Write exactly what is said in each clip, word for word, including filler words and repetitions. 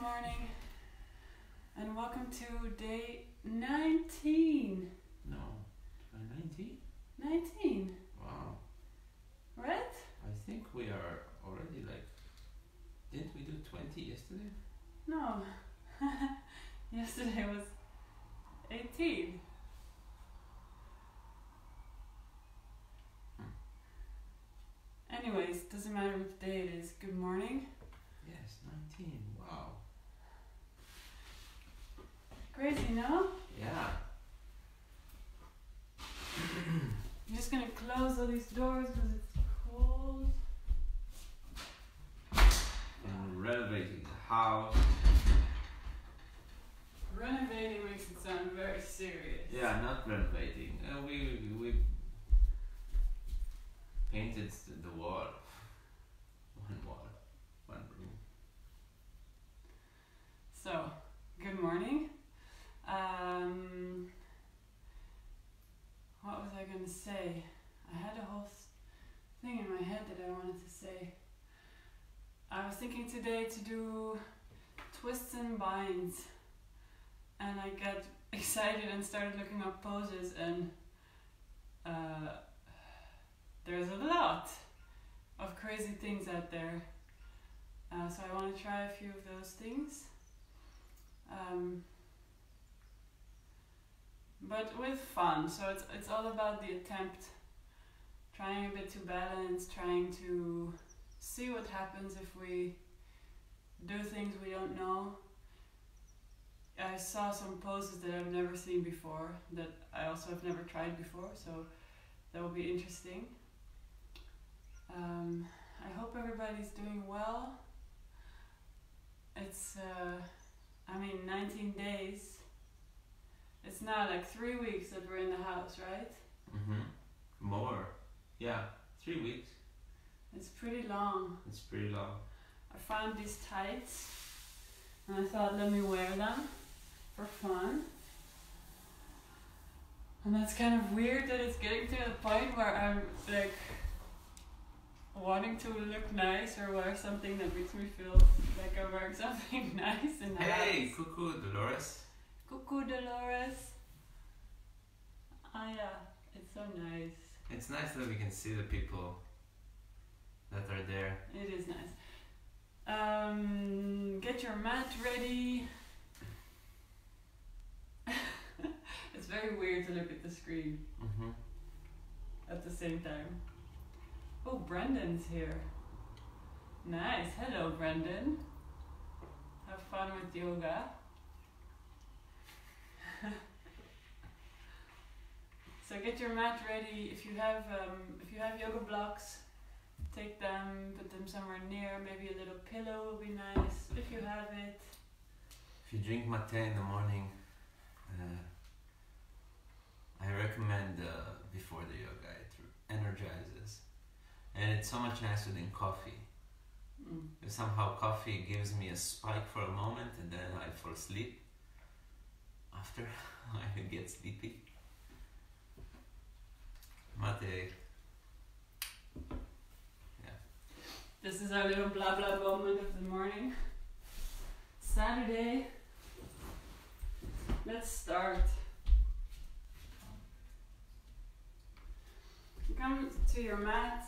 morning, and welcome to day nineteen. No, nineteen? nineteen. Wow. Right? I think we are already like, didn't we do twenty yesterday? No. Yesterday was eighteen. Hmm. Anyways, doesn't matter which day it is. Good morning. Yes, nineteen. Wow. Crazy, no? Yeah. I'm just gonna close all these doors because it's cold. And renovating the house. Renovating makes it sound very serious. Yeah, not renovating. Uh, we we painted the wall. One wall, one room. So, good morning. Um, what was I going to say? I had a whole thing in my head that I wanted to say. I was thinking today to do twists and binds, and I got excited and started looking up poses, and uh, there's a lot of crazy things out there. Uh, so I want to try a few of those things. Um, but with fun, so it's it's all about the attempt, trying a bit to balance, trying to see what happens if we do things we don't know. I saw some poses that I've never seen before, that I also have never tried before, so that will be interesting. Um, I hope everybody's doing well. It's, uh, I mean, nineteen days. It's now like three weeks that we're in the house, right? Mm-hmm. More. Yeah, three weeks. It's pretty long. It's pretty long. I found these tights, and I thought, let me wear them for fun. And that's kind of weird that it's getting to the point where I'm like wanting to look nice or wear something that makes me feel like I'm wearing something nice in the Hey, house. cuckoo, Dolores. Cuckoo, Dolores. Ah, yeah, it's so nice. It's nice that we can see the people that are there. It is nice. Um, get your mat ready. It's very weird to look at the screen Mm-hmm. at the same time. Oh, Brendan's here. Nice. Hello, Brendan. Have fun with yoga. So get your mat ready. If you have um, if you have yoga blocks, take them, put them somewhere near. Maybe a little pillow will be nice if you have it. If you drink mate in the morning, uh, I recommend uh, before the yoga. It energizes, and it's so much nicer than coffee. Mm. Somehow coffee gives me a spike for a moment, and then I fall asleep. After I get sleepy. Mate. Yeah. This is our little blah blah moment of the morning. Saturday. Let's start. You come to your mat.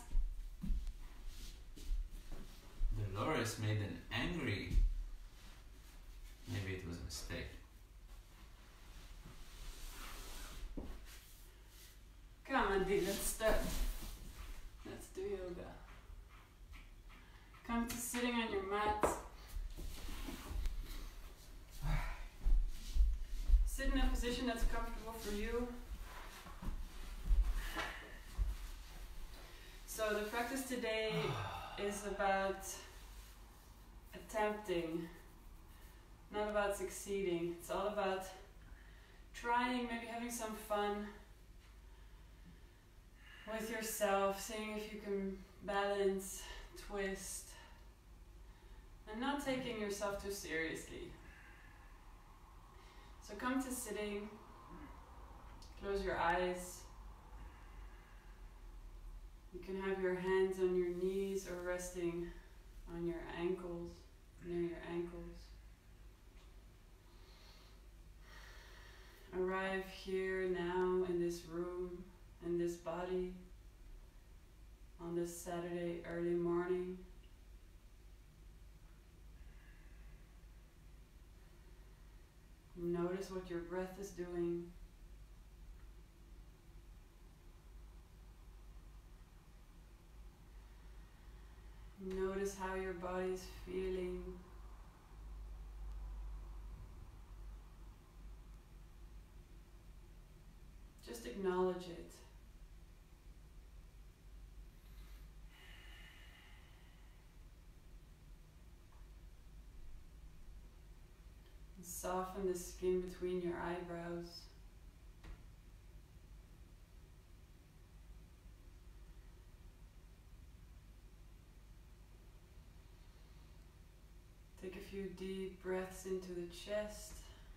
Dolores made an angry. Maybe it was a mistake. Come on, dude, let's start. Let's do yoga. Come to sitting on your mat. Sit in a position that's comfortable for you. So the practice today is about attempting, not about succeeding. It's all about trying, maybe having some fun with yourself, seeing if you can balance, twist, and not taking yourself too seriously. So come to sitting, close your eyes. You can have your hands on your knees or resting on your ankles, near your ankles. this Saturday early morning. Notice what your breath is doing. Notice how your body is feeling. Just acknowledge it. And soften the skin between your eyebrows. Take a few deep breaths into the chest.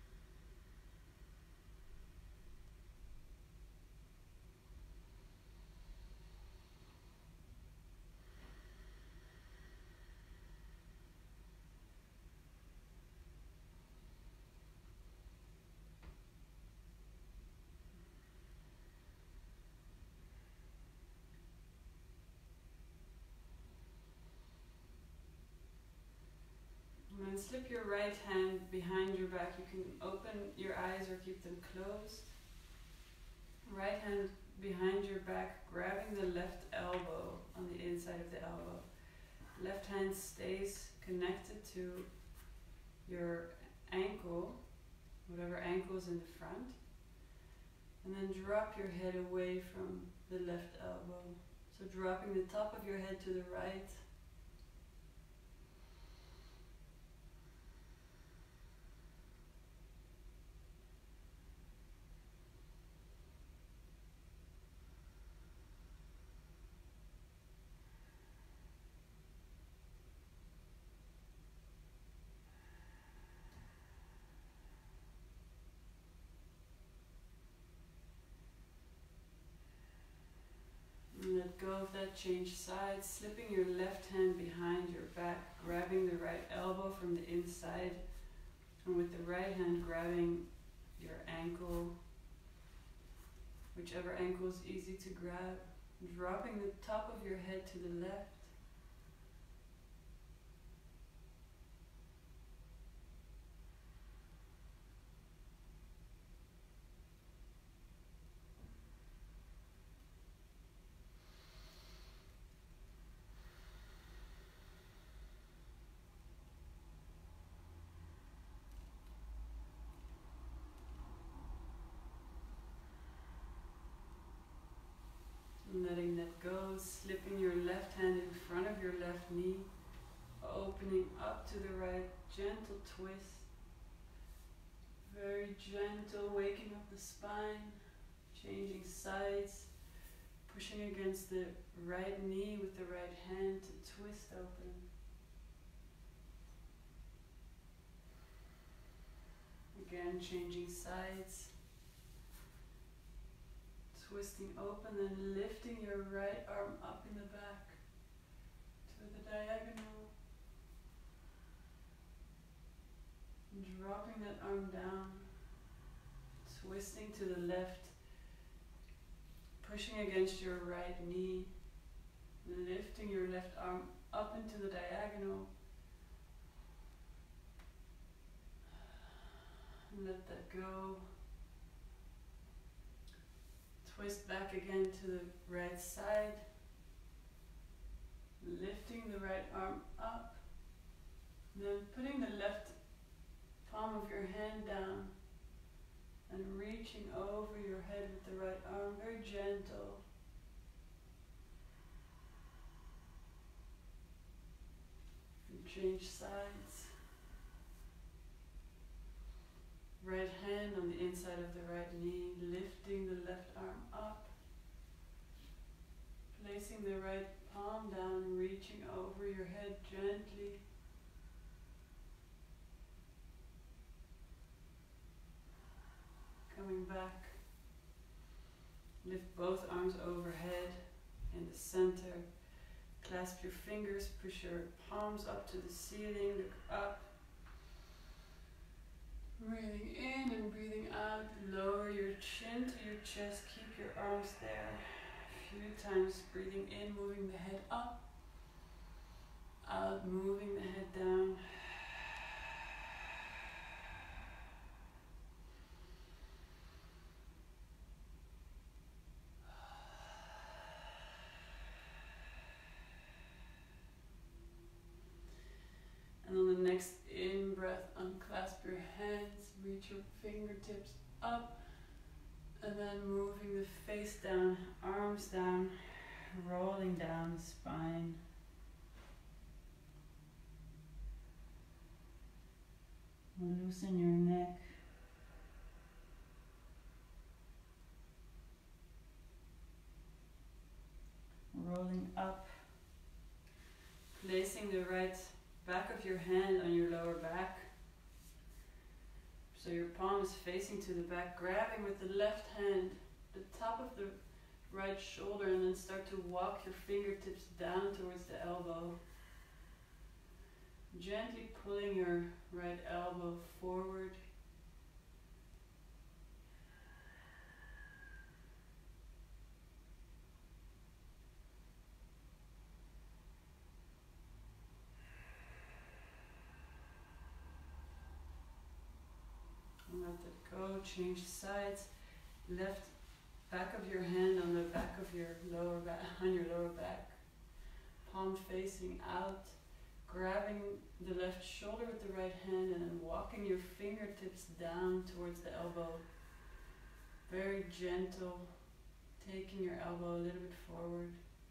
And then slip your right hand behind your back. You can open your eyes or keep them closed. Right hand behind your back, grabbing the left elbow on the inside of the elbow. Left hand stays connected to your ankle, whatever ankle is in the front. And then drop your head away from the left elbow. So dropping the top of your head to the right. And let go of that, change sides, slipping your left hand behind your back, grabbing the right elbow from the inside, and with the right hand grabbing your ankle, whichever ankle is easy to grab, dropping the top of your head to the left. Letting that go, slipping your left hand in front of your left knee, opening up to the right, gentle twist, very gentle, waking up the spine, changing sides, pushing against the right knee with the right hand to twist open. Again, changing sides. Twisting open and lifting your right arm up in the back to the diagonal. And dropping that arm down. Twisting to the left. Pushing against your right knee. Lifting your left arm up into the diagonal. And let that go. Twist back again to the right side, lifting the right arm up, and then putting the left palm of your hand down and reaching over your head with the right arm, very gentle. And change sides. Right hand on the inside of the right knee, lifting the left arm up, placing the right palm down, reaching over your head gently. Coming back, lift both arms overhead in the center, clasp your fingers, push your palms up to the ceiling, look up. Breathing in and breathing out, lower your chin to your chest, keep your arms there. few times, breathing in, moving the head up, out, moving the head down. And on the next in-breath, unclasp your hands, reach your fingertips up, and then moving the face down, arms down, rolling down the spine. Loosen your neck. Rolling up, placing the right back of your hand on your lower back. So your palm is facing to the back, grabbing with the left hand the top of the right shoulder, and then start to walk your fingertips down towards the elbow. Gently pulling your right elbow forward. And let that go, change sides. Left back of your hand on the back of your lower back, on your lower back. Palm facing out. Grabbing the left shoulder with the right hand and then walking your fingertips down towards the elbow. Very gentle, taking your elbow a little bit forward.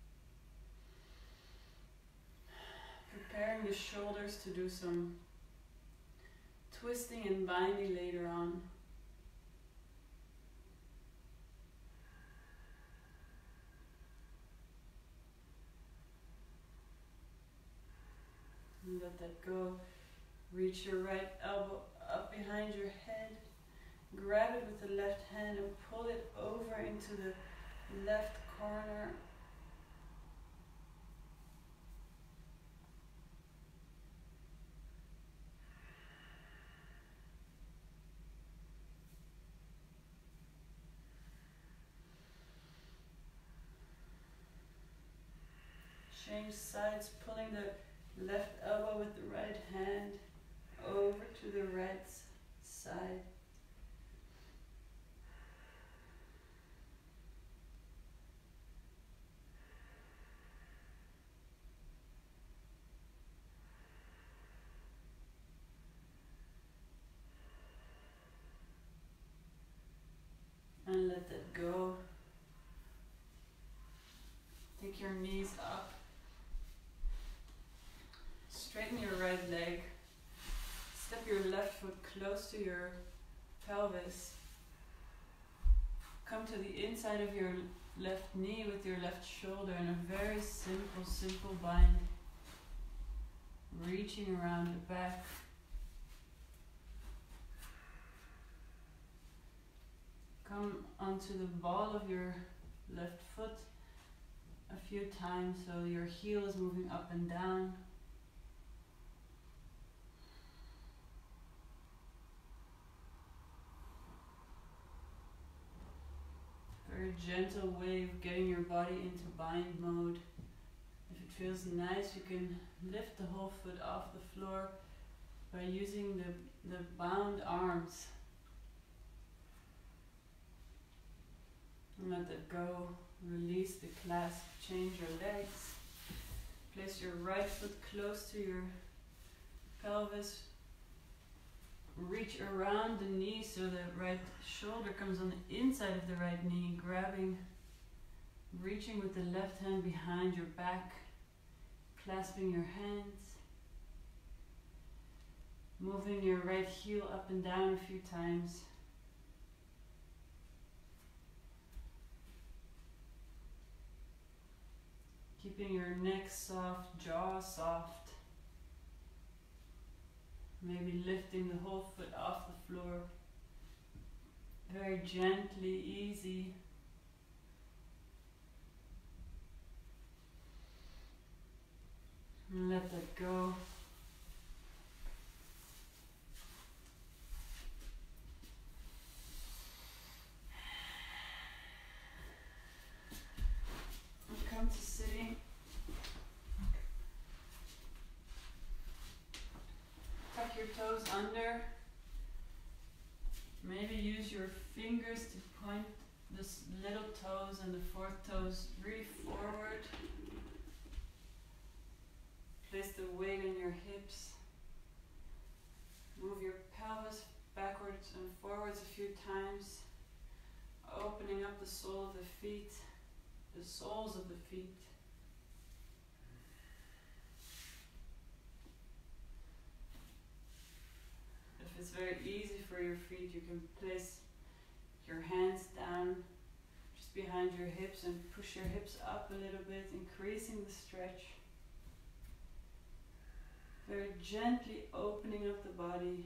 Preparing the shoulders to do some twisting and binding later on. Let that go. Reach your right elbow up behind your head. Grab it with the left hand and pull it over into the left corner. Change sides, pulling the left elbow with the right hand over to the right side. And let that go. Take your knees up. Straighten your right leg. Step your left foot close to your pelvis. Come to the inside of your left knee with your left shoulder in a very simple, simple bind. Reaching around the back. Come onto the ball of your left foot a few times so your heel is moving up and down. Very gentle way of getting your body into bind mode. If it feels nice, you can lift the whole foot off the floor by using the, the bound arms. And let that go. Release the clasp. Change your legs. Place your right foot close to your pelvis. Reach around the knee so the right shoulder comes on the inside of the right knee, grabbing, reaching with the left hand behind your back, clasping your hands, moving your right heel up and down a few times. Keeping your neck soft, jaw soft. Maybe lifting the whole foot off the floor. Very gently, easy. And let that go. your toes under. Maybe use your fingers to point the little toes and the fourth toes really forward. Place the weight on your hips. Move your pelvis backwards and forwards a few times, opening up the sole of the feet, the soles of the feet. If it's very easy for your feet, you can place your hands down just behind your hips and push your hips up a little bit, increasing the stretch. Very gently opening up the body.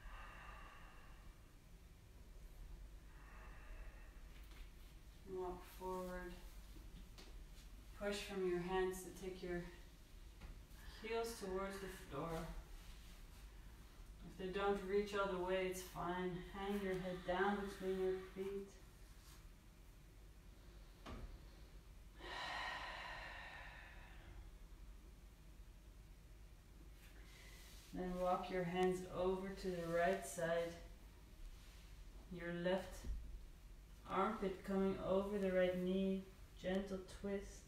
Walk forward. Push from your hands to take your heels towards the floor. If they don't reach all the way, it's fine. Hang your head down between your feet. Then walk your hands over to the right side. Your left armpit coming over the right knee. Gentle twist.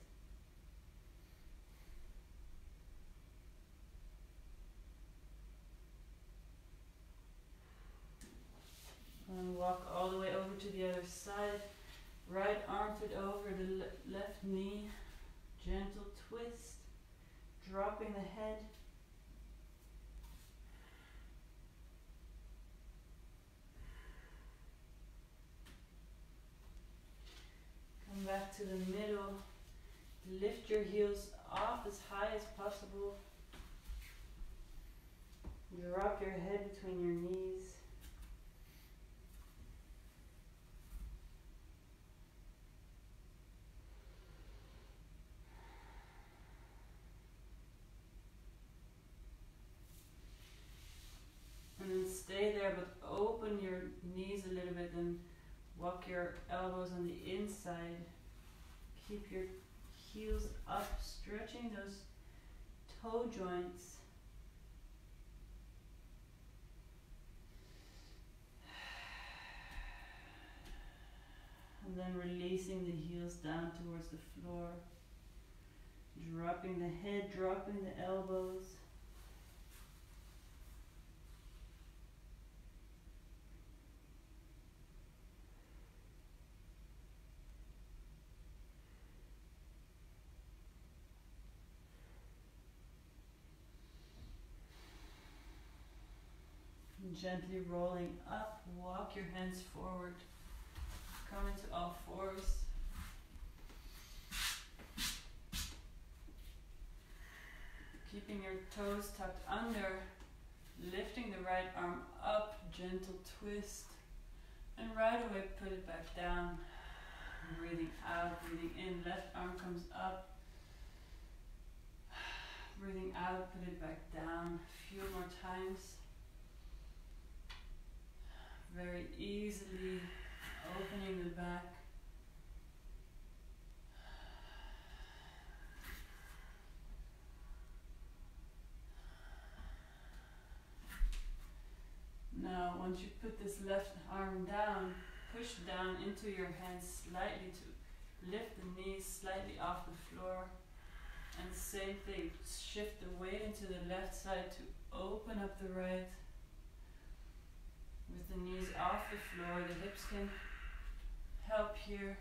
And walk all the way over to the other side. Right armpit over the le- left knee. Gentle twist. Dropping the head. Come back to the middle. Lift your heels off as high as possible. Drop your head between your knees. And then stay there, but open your knees a little bit and walk your elbows on the inside. Keep your heels up, stretching those toe joints. And then releasing the heels down towards the floor. Dropping the head, dropping the elbows. Gently rolling up, walk your hands forward, come into all fours. Keeping your toes tucked under, lifting the right arm up, gentle twist, and right away put it back down. Breathing out, breathing in, left arm comes up. Breathing out, put it back down. A few more times. Very easily opening the back. Now, once you put this left arm down, push down into your hands slightly to lift the knees slightly off the floor. And same thing, shift the weight into the left side to open up the right. With the knees off the floor, the hips can help here.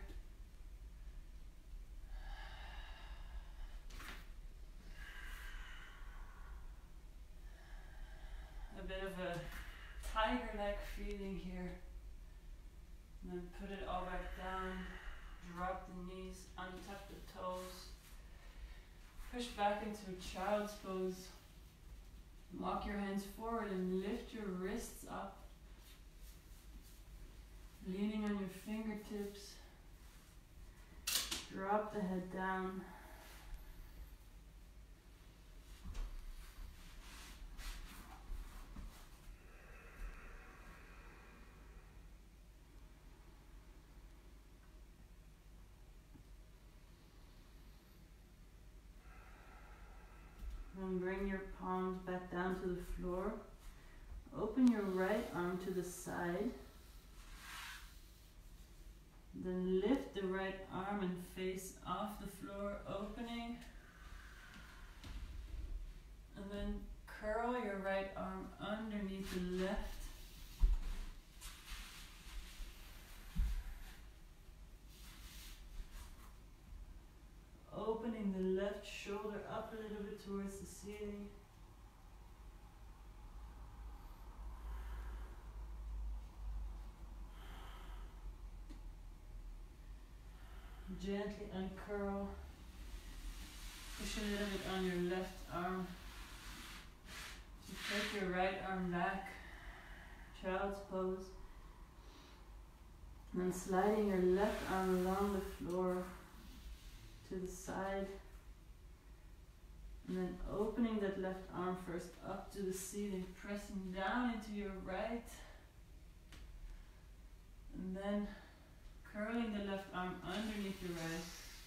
A bit of a tiger-like feeling here. And then put it all back down. Drop the knees, untuck the toes. Push back into a child's pose. Walk your hands forward and lift your wrists up. Leaning on your fingertips. Drop the head down. And bring your palms back down to the floor. Open your right arm to the side. Then lift the right arm and face off the floor, opening. And then curl your right arm underneath the left. Opening the left shoulder up a little bit towards the ceiling. Gently uncurl. Push a little bit on your left arm. So take your right arm back. Child's pose. And then sliding your left arm along the floor to the side. And then opening that left arm first up to the ceiling, pressing down into your right. And then curling the left arm underneath your right.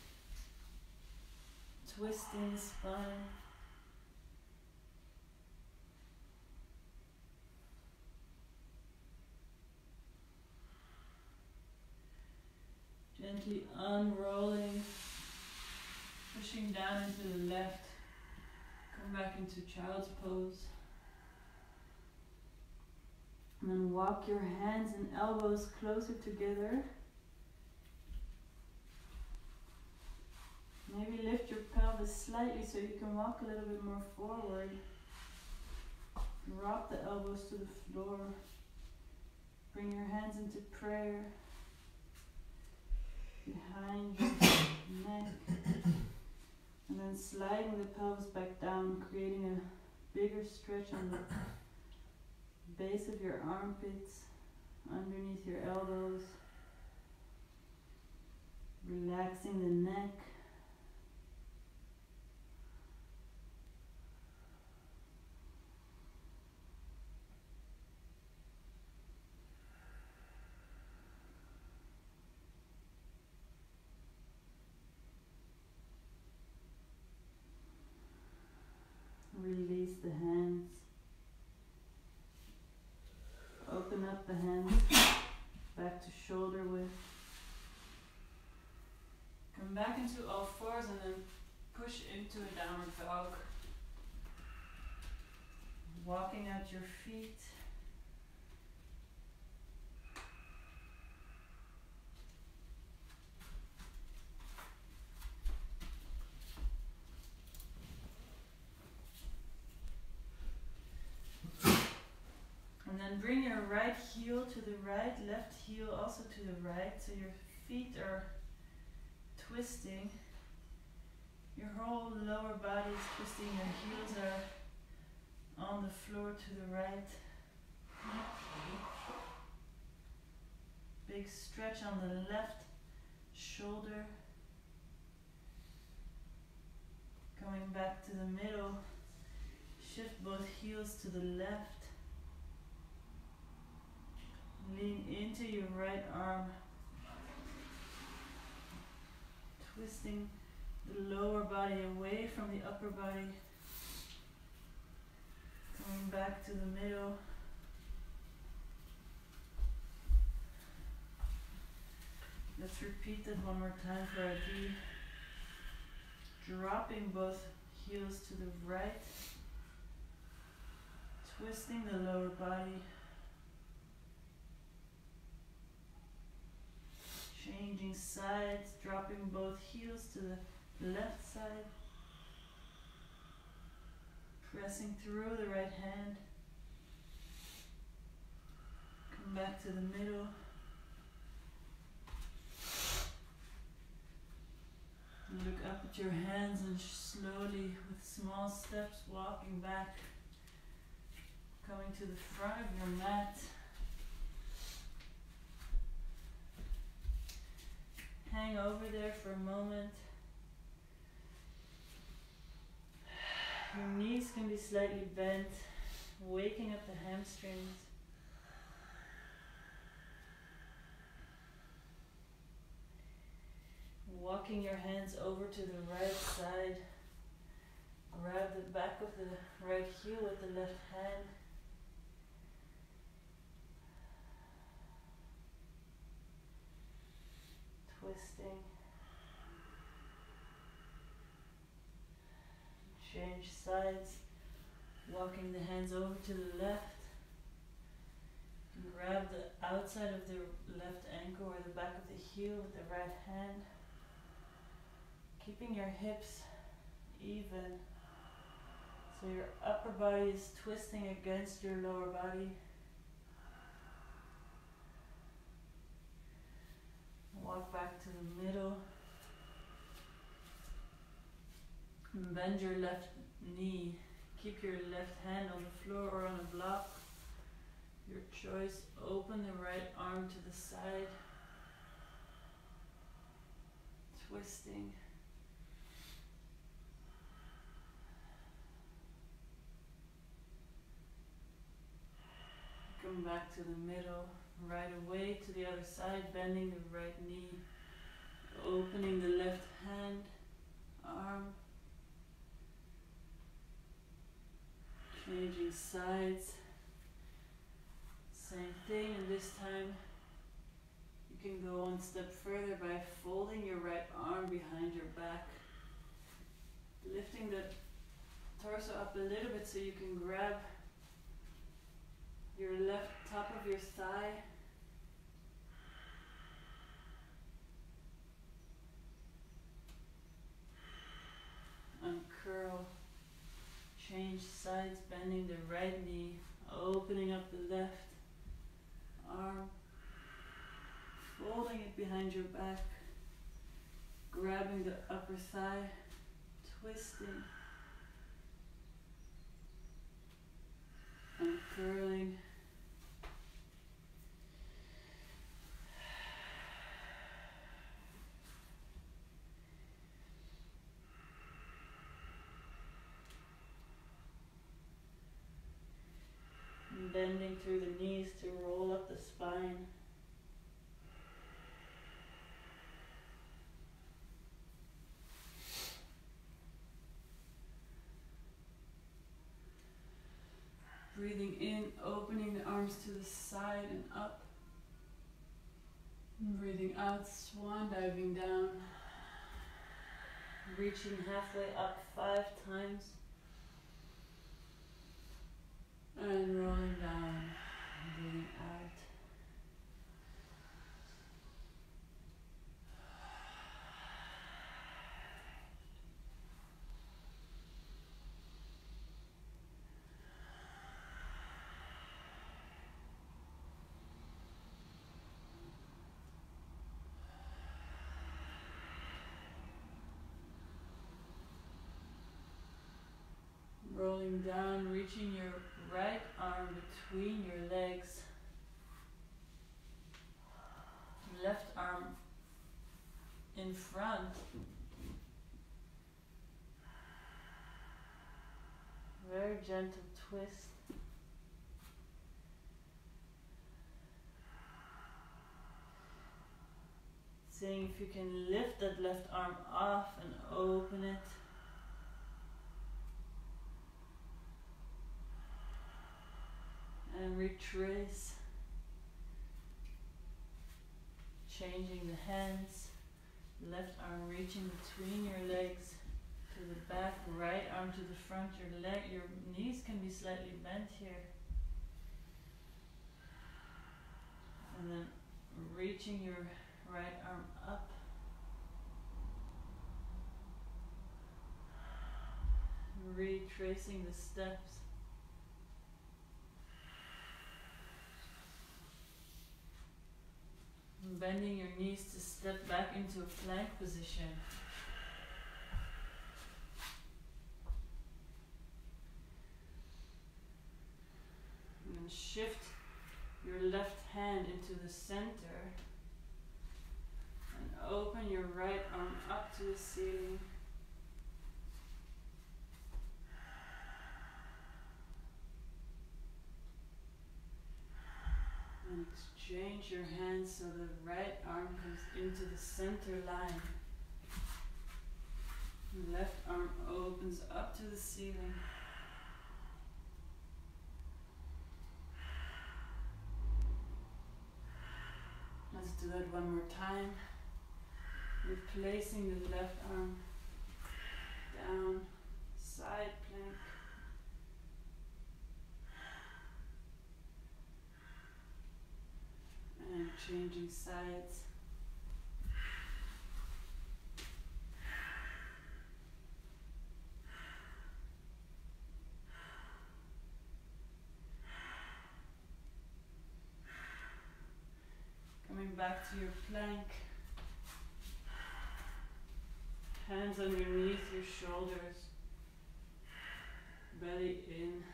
Twisting the spine. Gently unrolling, pushing down into the left. Come back into child's pose. And then walk your hands and elbows closer together. Maybe lift your pelvis slightly so you can walk a little bit more forward. Drop the elbows to the floor. Bring your hands into prayer. Behind your neck. And then sliding the pelvis back down, creating a bigger stretch on the base of your armpits, underneath your elbows. Relaxing the neck. Release the hands. Open up the hands back to shoulder width. Come back into all fours and then push into a downward dog. Walking out your feet. And then bring your right heel to the right, left heel also to the right, so your feet are twisting. Your whole lower body is twisting, your heels are on the floor to the right. Big stretch on the left shoulder. Coming back to the middle, shift both heels to the left. Lean into your right arm, twisting the lower body away from the upper body, coming back to the middle. Let's repeat that one more time for our D. Dropping both heels to the right, twisting the lower body. Changing sides, dropping both heels to the left side. Pressing through the right hand. Come back to the middle. Look up at your hands and slowly, with small steps, walking back. Coming to the front of your mat. Hang over there for a moment. Your knees can be slightly bent, waking up the hamstrings. Walking your hands over to the right side. Grab the back of the right heel with the left hand. twisting. Change sides, walking the hands over to the left. And grab the outside of the left ankle or the back of the heel with the right hand. Keeping your hips even. So your upper body is twisting against your lower body. Walk back to the middle. And bend your left knee. Keep your left hand on the floor or on a block. Your choice. Open the right arm to the side. Twisting. Come back to the middle. Right away to the other side, bending the right knee. Opening the left hand, arm. Changing sides. Same thing, and this time you can go one step further by folding your right arm behind your back. Lifting the torso up a little bit so you can grab your left top of your thigh. Uncurl. Change sides, bending the right knee, opening up the left arm, folding it behind your back, grabbing the upper thigh, twisting, uncurling. Bending through the knees to roll up the spine. Breathing in, opening the arms to the side and up. And breathing out, swan diving down. Reaching halfway up five times. And rolling down, breathing out. Rolling down, reaching your right arm between your legs. Left arm in front. Very gentle twist. Seeing if you can lift that left arm off and open it. And retrace, changing the hands, left arm reaching between your legs to the back, right arm to the front, your leg, your knees can be slightly bent here. And then reaching your right arm up. Retracing the steps. Bending your knees to step back into a plank position. And then shift your left hand into the center and open your right arm up to the ceiling. And exchange your hands so the right arm comes into the center line. The left arm opens up to the ceiling. Let's do that one more time. Replacing the left arm down, side plank. And changing sides. Coming back to your plank. Hands underneath your shoulders. Belly in.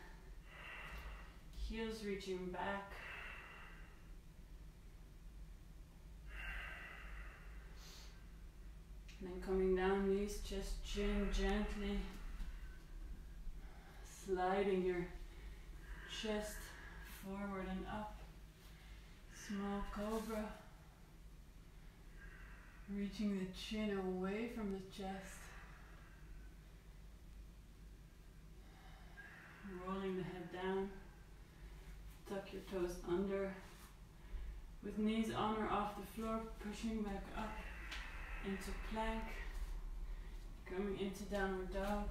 Heels reaching back. And then coming down, knees, chest, chin, gently sliding your chest forward and up. Small cobra. Reaching the chin away from the chest. Rolling the head down. Tuck your toes under. With knees on or off the floor, pushing back up into plank. Coming into downward dog.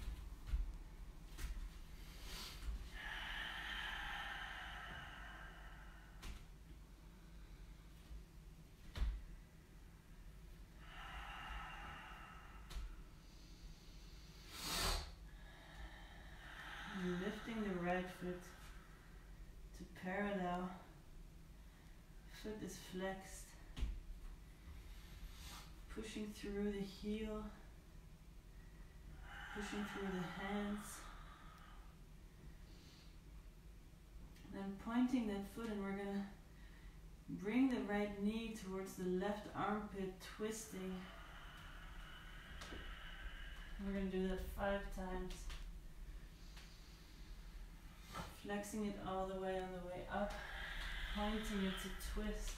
Lifting the right foot to parallel. Foot is flexed. Pushing through the heel. Pushing through the hands. And then pointing that foot, and we're going to bring the right knee towards the left armpit, twisting. We're going to do that five times. Flexing it all the way on the way up, pointing it to twist.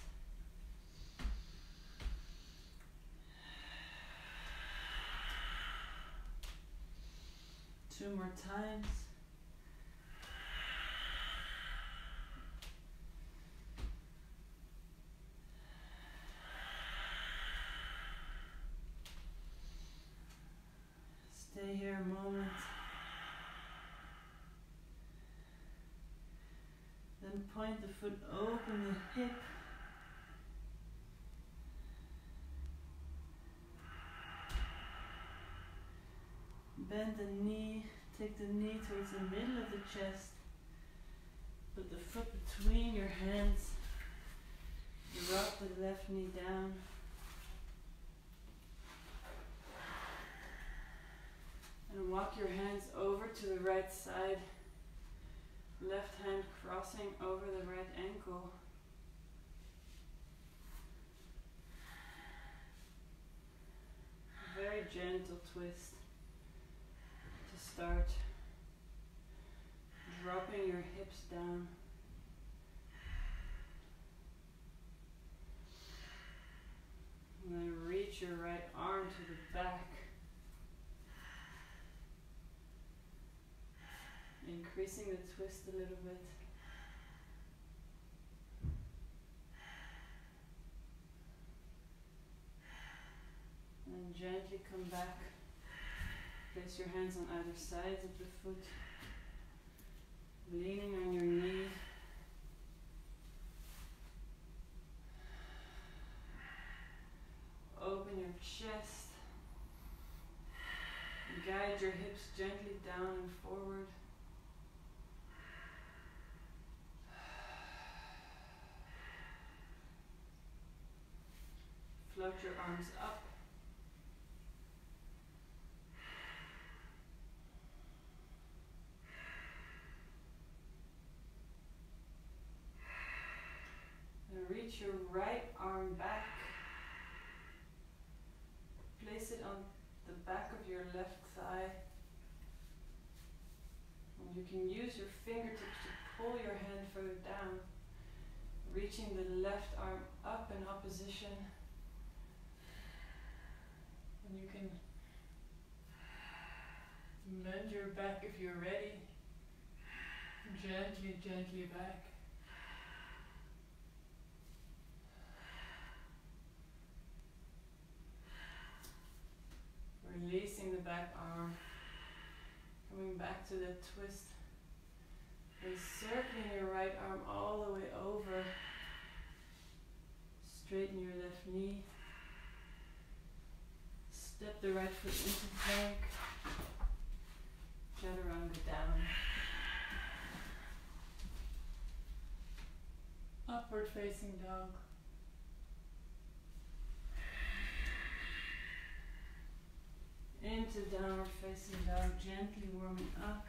Two more times. Stay here a moment. Then point the foot, open the hip. Bend the knee, take the knee towards the middle of the chest. Put the foot between your hands. Drop the left knee down. And walk your hands over to the right side. Left hand crossing over the right ankle. Very gentle twist to start. Dropping your hips down. And then reach your right arm to the back. Increasing the twist a little bit. And gently come back. Place your hands on either sides of the foot. Leaning on your knee. Open your chest. Guide your hips gently down and forward. Float your arms up. And reach your right arm back. Place it on the back of your left thigh. And you can use your fingertips to pull your hand further down, reaching the left arm up in opposition. And you can bend your back if you're ready. Gently, gently back. back arm. Coming back to the twist. And circling your right arm all the way over. Straighten your left knee. Step the right foot into plank. Chaturanga down. Upward facing dog. Into downward facing dog, gently warming up.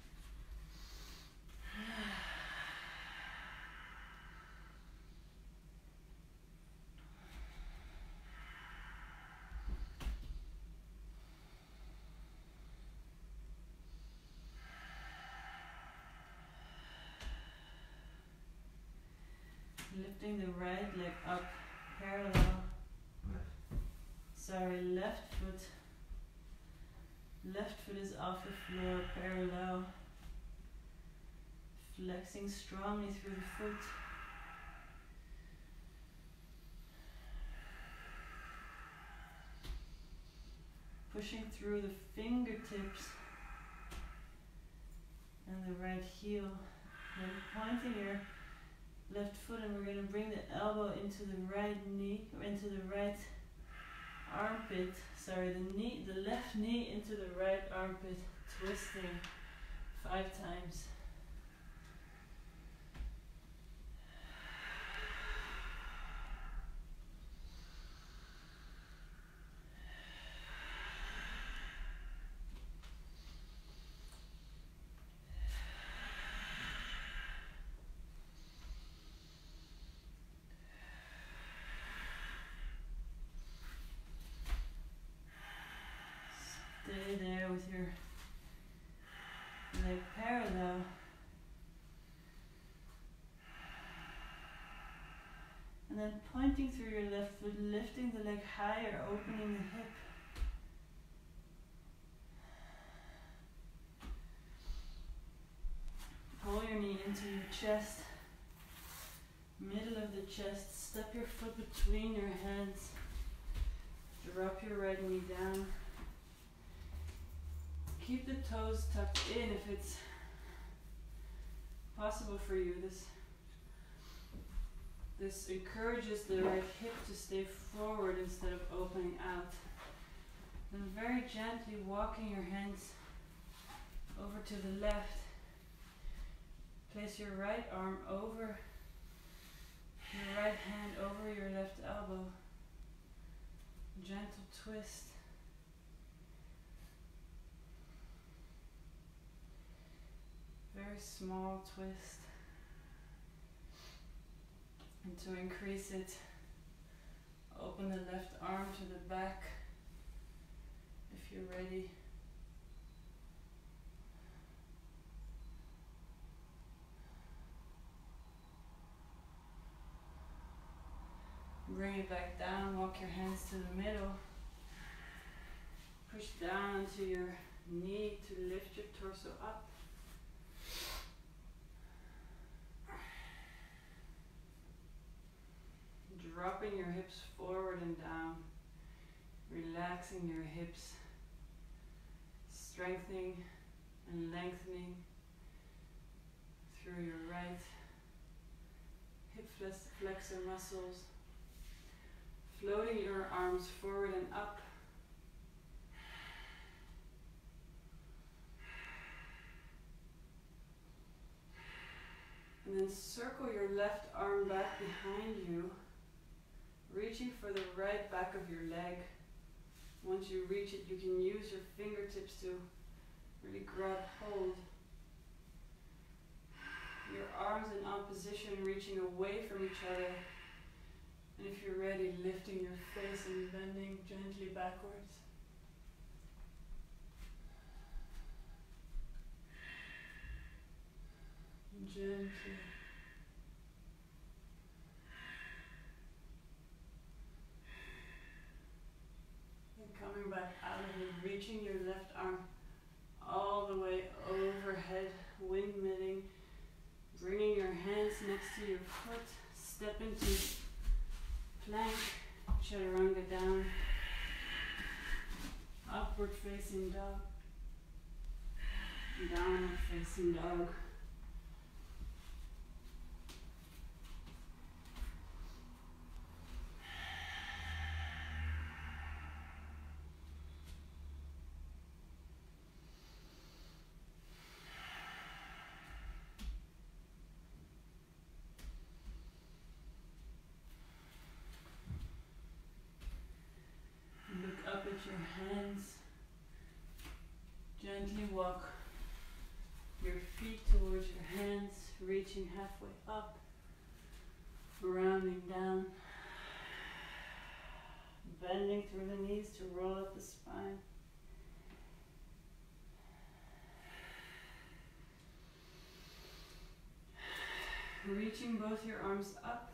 Lifting the right leg up, parallel. Left. Sorry, left foot. Left foot is off the floor, parallel. Flexing strongly through the foot. Pushing through the fingertips and the right heel. Then pointing your left foot, and we're going to bring the elbow into the right knee, or into the right armpit. Sorry, the knee, the left knee into the right armpit, twisting five times. Stay there with your leg parallel. And then pointing through your left foot, lifting the leg higher, opening the hip. Pull your knee into your chest, middle of the chest. Step your foot between your hands. Drop your right knee down. Keep the toes tucked in if it's possible for you. This, this encourages the right hip to stay forward instead of opening out. Then very gently walking your hands over to the left. Place your right arm over, your right hand over your left elbow. Gentle twist. Very small twist. And to increase it, open the left arm to the back if you're ready. Bring it back down, walk your hands to the middle. Push down onto your knee to lift your torso up. Dropping your hips forward and down, relaxing your hips, strengthening and lengthening through your right hip flexor muscles, floating your arms forward and up. And then circle your left arm back behind you, reaching for the right back of your leg. Once you reach it, you can use your fingertips to really grab hold. Your arms in opposition, reaching away from each other. And if you're ready, lifting your face and bending gently backwards. Gently. Coming back out of it, reaching your left arm all the way overhead, windmilling, bringing your hands next to your foot, step into plank, chaturanga down. Upward facing dog. Downward facing dog. Look up at your hands. Gently walk your feet towards your hands, reaching halfway up, rounding down, bending through the knees to roll up the spine. Reaching both your arms up,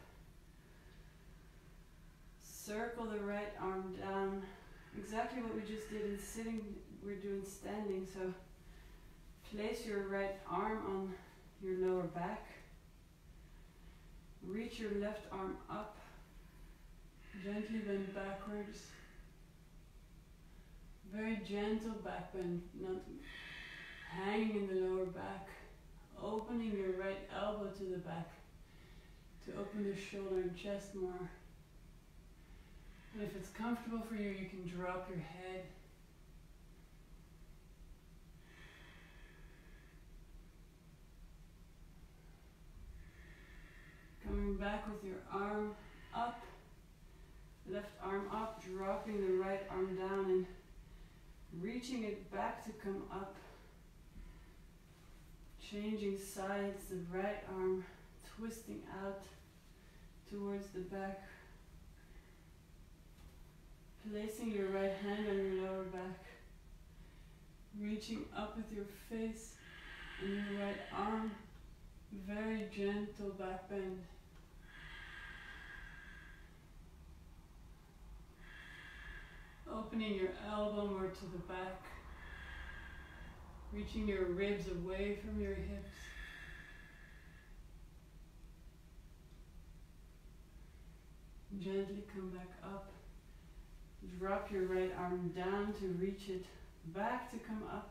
circle the right arm down, exactly what we just did in sitting, we're doing standing, so place your right arm on your lower back, reach your left arm up, gently bend backwards, very gentle back bend, not hanging in the lower back, opening your right elbow to the back to open the shoulder and chest more. And if it's comfortable for you, you can drop your head. Coming back with your arm up, left arm up, dropping the right arm down and reaching it back to come up. Changing sides, the right arm twisting out towards the back. Placing your right hand on your lower back. Reaching up with your face and your right arm. Very gentle back bend. Opening your elbow more to the back. Reaching your ribs away from your hips. Gently come back up. Drop your right arm down to reach it back to come up.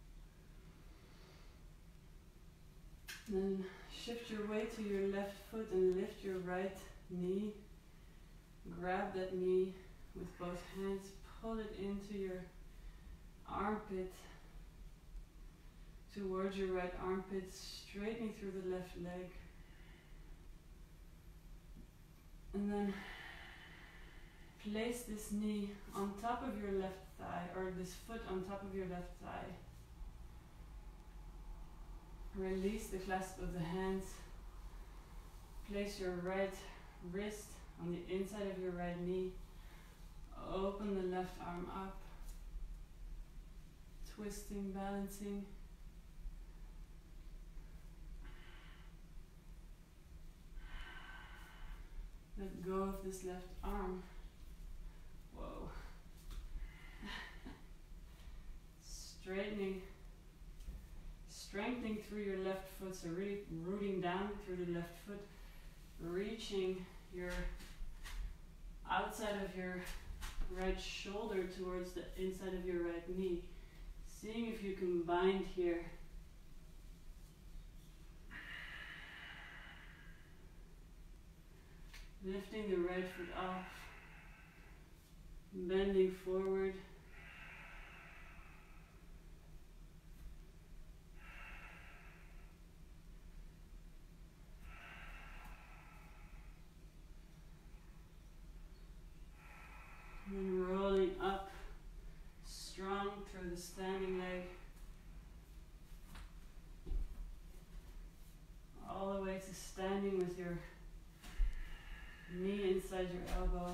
Then shift your weight to your left foot and lift your right knee. Grab that knee with both hands. Pull it into your armpit. Towards your right armpit, straightening through the left leg. And then place this knee on top of your left thigh, or this foot on top of your left thigh. Release the clasp of the hands. Place your right wrist on the inside of your right knee. Open the left arm up. Twisting, balancing. Let go of this left arm. Whoa. Straightening, strengthening through your left foot, so really rooting down through the left foot, reaching your outside of your right shoulder towards the inside of your right knee. Seeing if you can bind here. Lifting the right foot off, bending forward. And rolling up, strong through the standing leg. All the way to standing with your knee inside your elbow.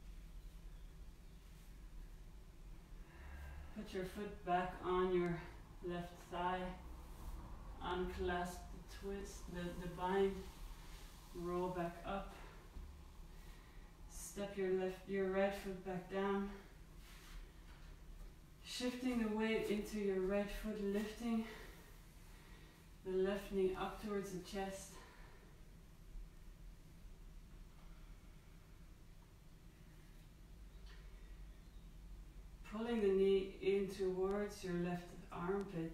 Put your foot back on your left thigh. Unclasp the twist, the, the bind. Roll back up. Step your left, your right foot back down. Shifting the weight into your right foot, lifting the left knee up towards the chest. Pulling the knee towards your left armpit.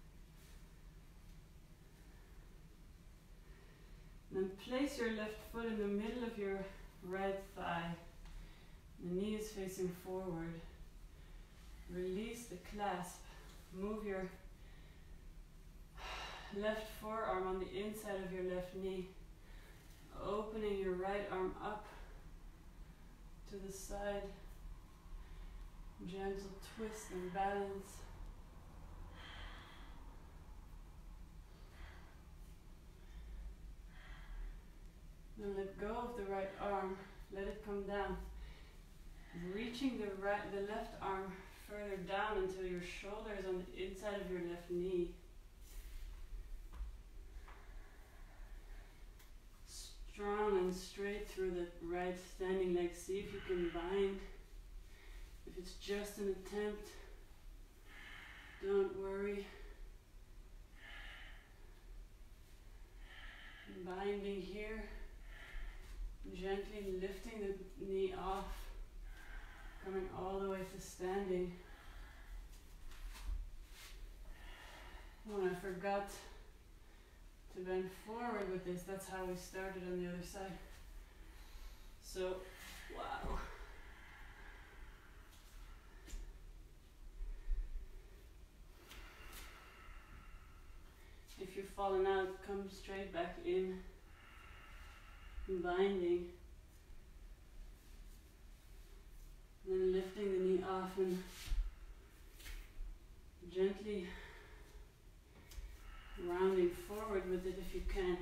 Then place your left foot in the middle of your right thigh. The knee is facing forward. Release the clasp. Move your left forearm on the inside of your left knee. Opening your right arm up to the side. Gentle twist and balance. Then let go of the right arm. Let it come down. Reaching the right, the left arm further down until your shoulder is on the inside of your left knee. Strong and straight through the right standing leg. See if you can bind. If it's just an attempt, don't worry. Binding here. Gently lifting the knee off. Coming all the way to standing. When I forgot to bend forward with this, that's how we started on the other side. So, wow. If you're falling out, come straight back in. Binding. Then lifting the knee off and gently rounding forward with it if you can.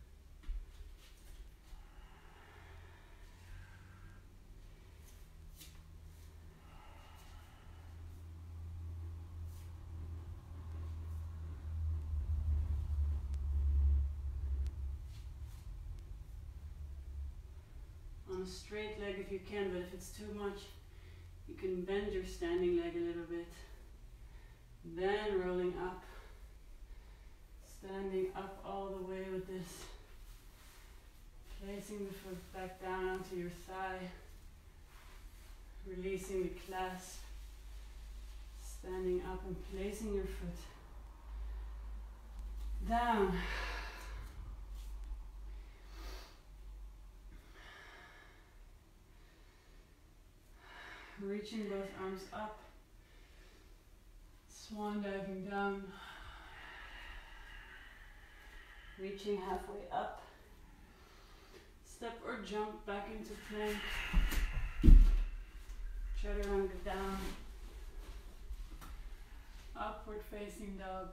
On a straight leg if you can, but if it's too much, you can bend your standing leg a little bit. Then rolling up. Standing up all the way with this. Placing the foot back down onto your thigh. Releasing the clasp. Standing up and placing your foot down. Reaching both arms up. Swan diving down. Reaching halfway up. Step or jump back into plank. Chaturanga down. Upward facing dog.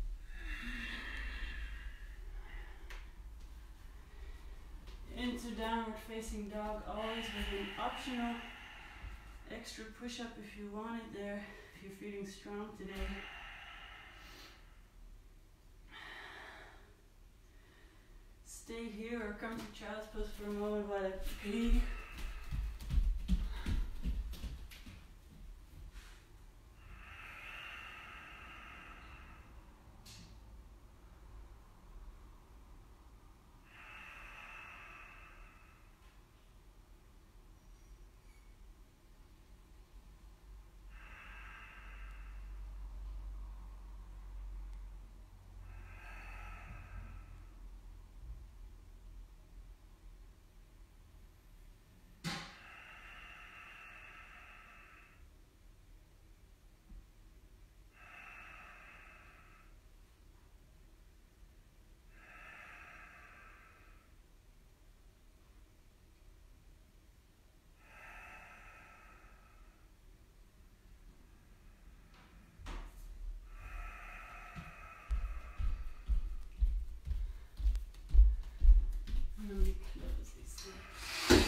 Into downward facing dog, always with an optional extra push up if you want it there, if you're feeling strong today. Stay here or come to child's pose for a moment while I pee. Let me close these things.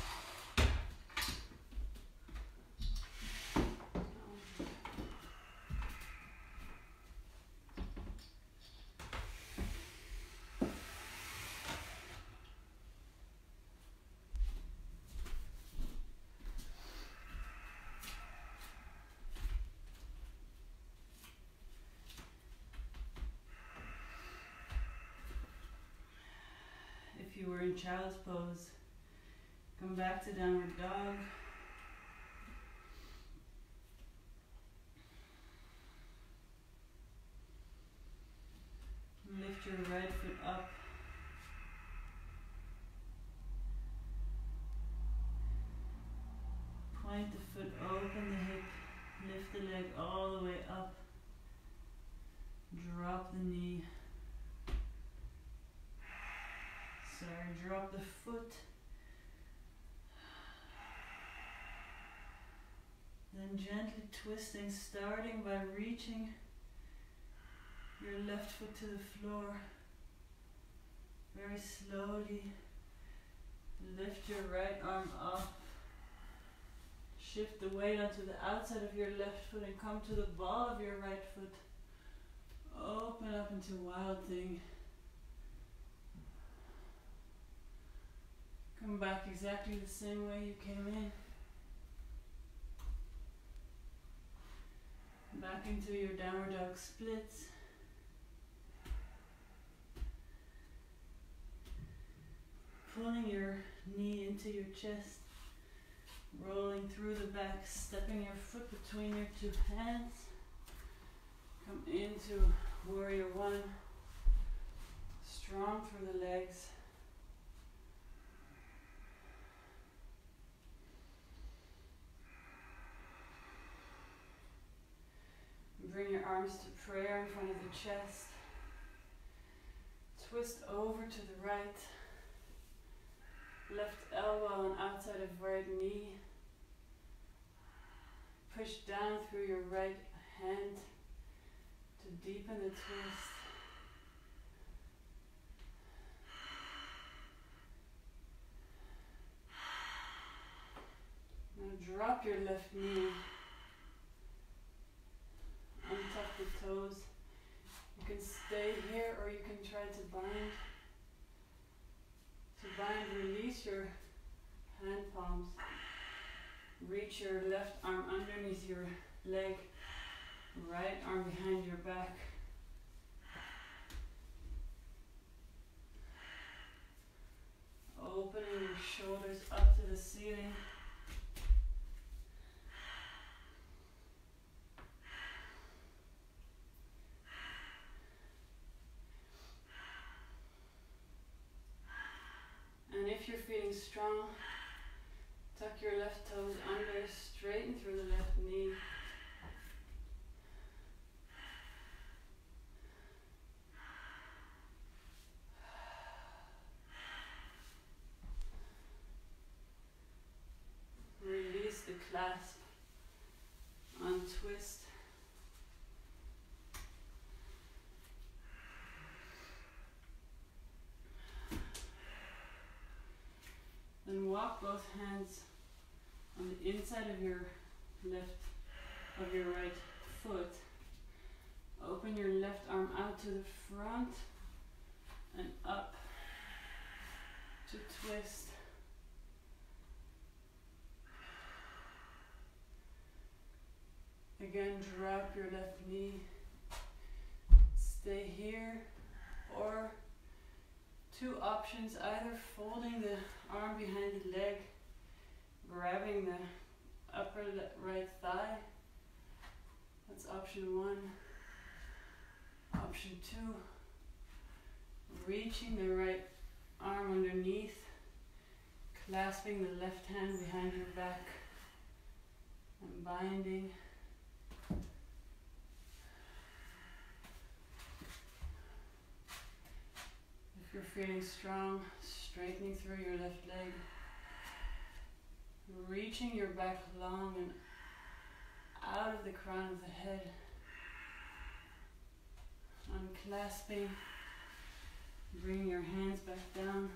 If you were in child's pose, come back to downward dog. lift your right foot up. Point the foot, open the hip, lift the leg all the way up. Drop the knee. Sorry, drop the foot. Then gently twisting, starting by reaching your left foot to the floor. Very slowly lift your right arm up. Shift the weight onto the outside of your left foot and come to the ball of your right foot. Open up into Wild Thing. Come back exactly the same way you came in. Back into your downward dog splits. Pulling your knee into your chest. Rolling through the back, stepping your foot between your two hands. Come into Warrior One. Strong through the legs. Bring your arms to prayer in front of the chest. Twist over to the right. Left elbow on outside of right knee. Push down through your right hand to deepen the twist. Now drop your left knee. Untuck the toes. You can stay here or you can try to bind. To bind, release your hand palms. Reach your left arm underneath your leg. Right arm behind your back. Opening your shoulders up to the ceiling. And if you're feeling strong, tuck your left toes under, straighten through the left knee. Release the clasp, untwist. Then walk both hands on the inside of your left, of your right foot. Open your left arm out to the front and up to twist. Again, drop your left knee. Stay here, or two options, either folding the arm behind the leg, grabbing the upper right thigh. That's option one. Option two, reaching the right arm underneath, clasping the left hand behind your back and binding. If you're feeling strong, straightening through your left leg, reaching your back long and out of the crown of the head, unclasping, bring your hands back down,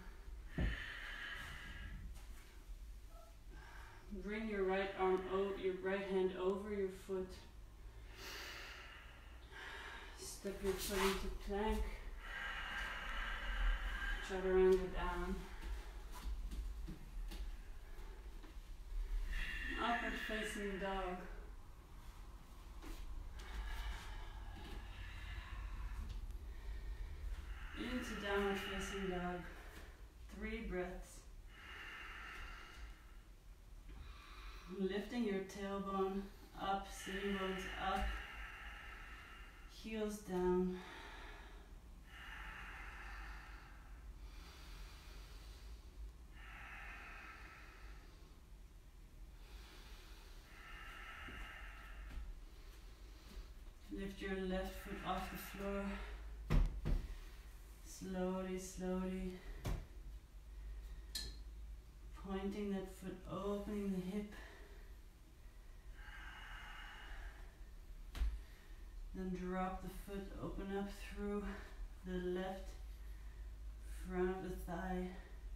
bring your right arm, o- your right hand over your foot, step your foot into plank, chaturanga down, upward facing dog. Into downward facing dog. Three breaths. Lifting your tailbone up, sitting bones up, heels down. that foot, opening the hip. Then drop the foot, open up through the left front of the thigh.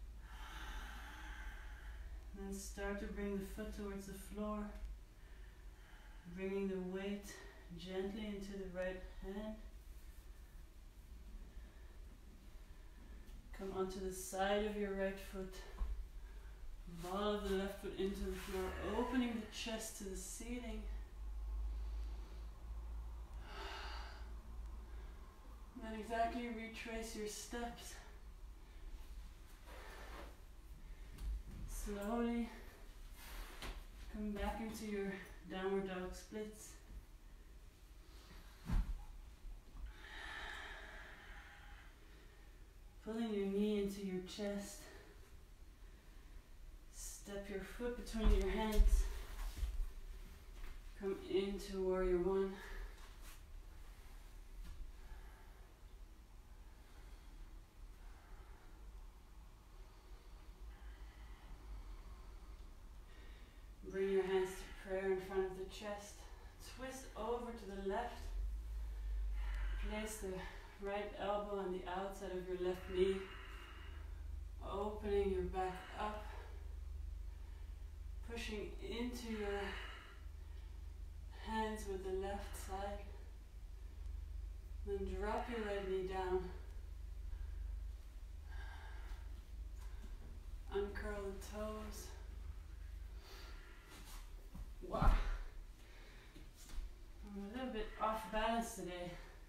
Then start to bring the foot towards the floor, bringing the weight gently into the right hand. Come onto the side of your right foot. Ball of the left foot into the floor, opening the chest to the ceiling. Then exactly retrace your steps. Slowly come back into your downward dog splits. Pulling your knee into your chest. Step your foot between your hands. Come into warrior one. Bring your hands to prayer in front of the chest. Twist over to the left. Place the right elbow on the outside of your left knee. Opening your back up. Pushing into your hands with the left side. Then drop your right knee down. Uncurl the toes. Wow. I'm a little bit off balance today.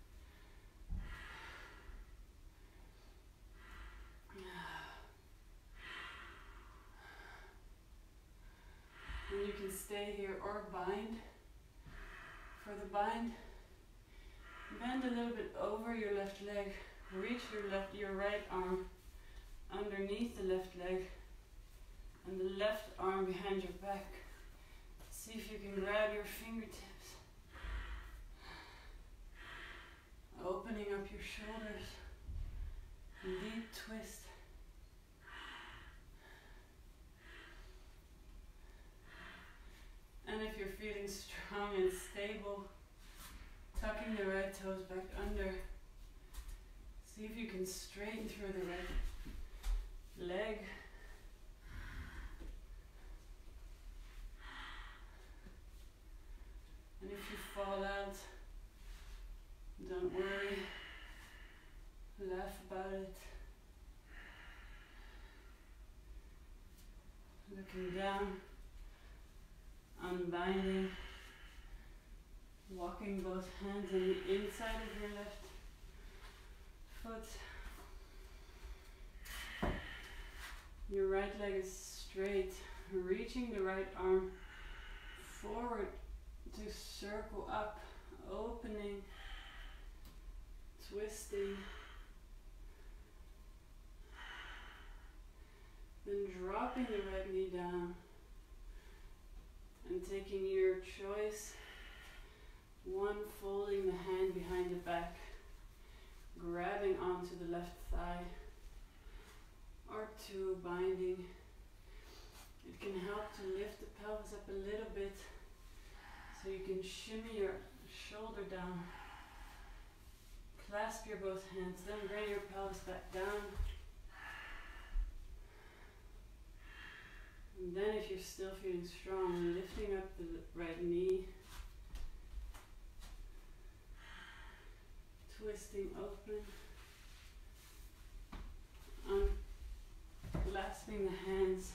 And you can stay here or bind. For the bind, bend a little bit over your left leg. Reach your left, your right arm underneath the left leg and the left arm behind your back. See if you can grab your fingertips. Opening up your shoulders. Deep twist. And if you're feeling strong and stable, tucking the right toes back under. See if you can straighten through the right leg. And if you fall out, don't worry, laugh about it. Looking down, unbinding, walking both hands on the inside of your left foot. Your right leg is straight, reaching the right arm forward to circle up, opening, twisting, then dropping the right knee down and taking your choice, one folding the hand behind the back, grabbing onto the left thigh, or two binding. It can help to lift the pelvis up a little bit so you can shimmy your shoulder down. Clasp your both hands, then bring your pelvis back down. And then if you're still feeling strong, lifting up the right knee. Twisting open. Unclasping the hands.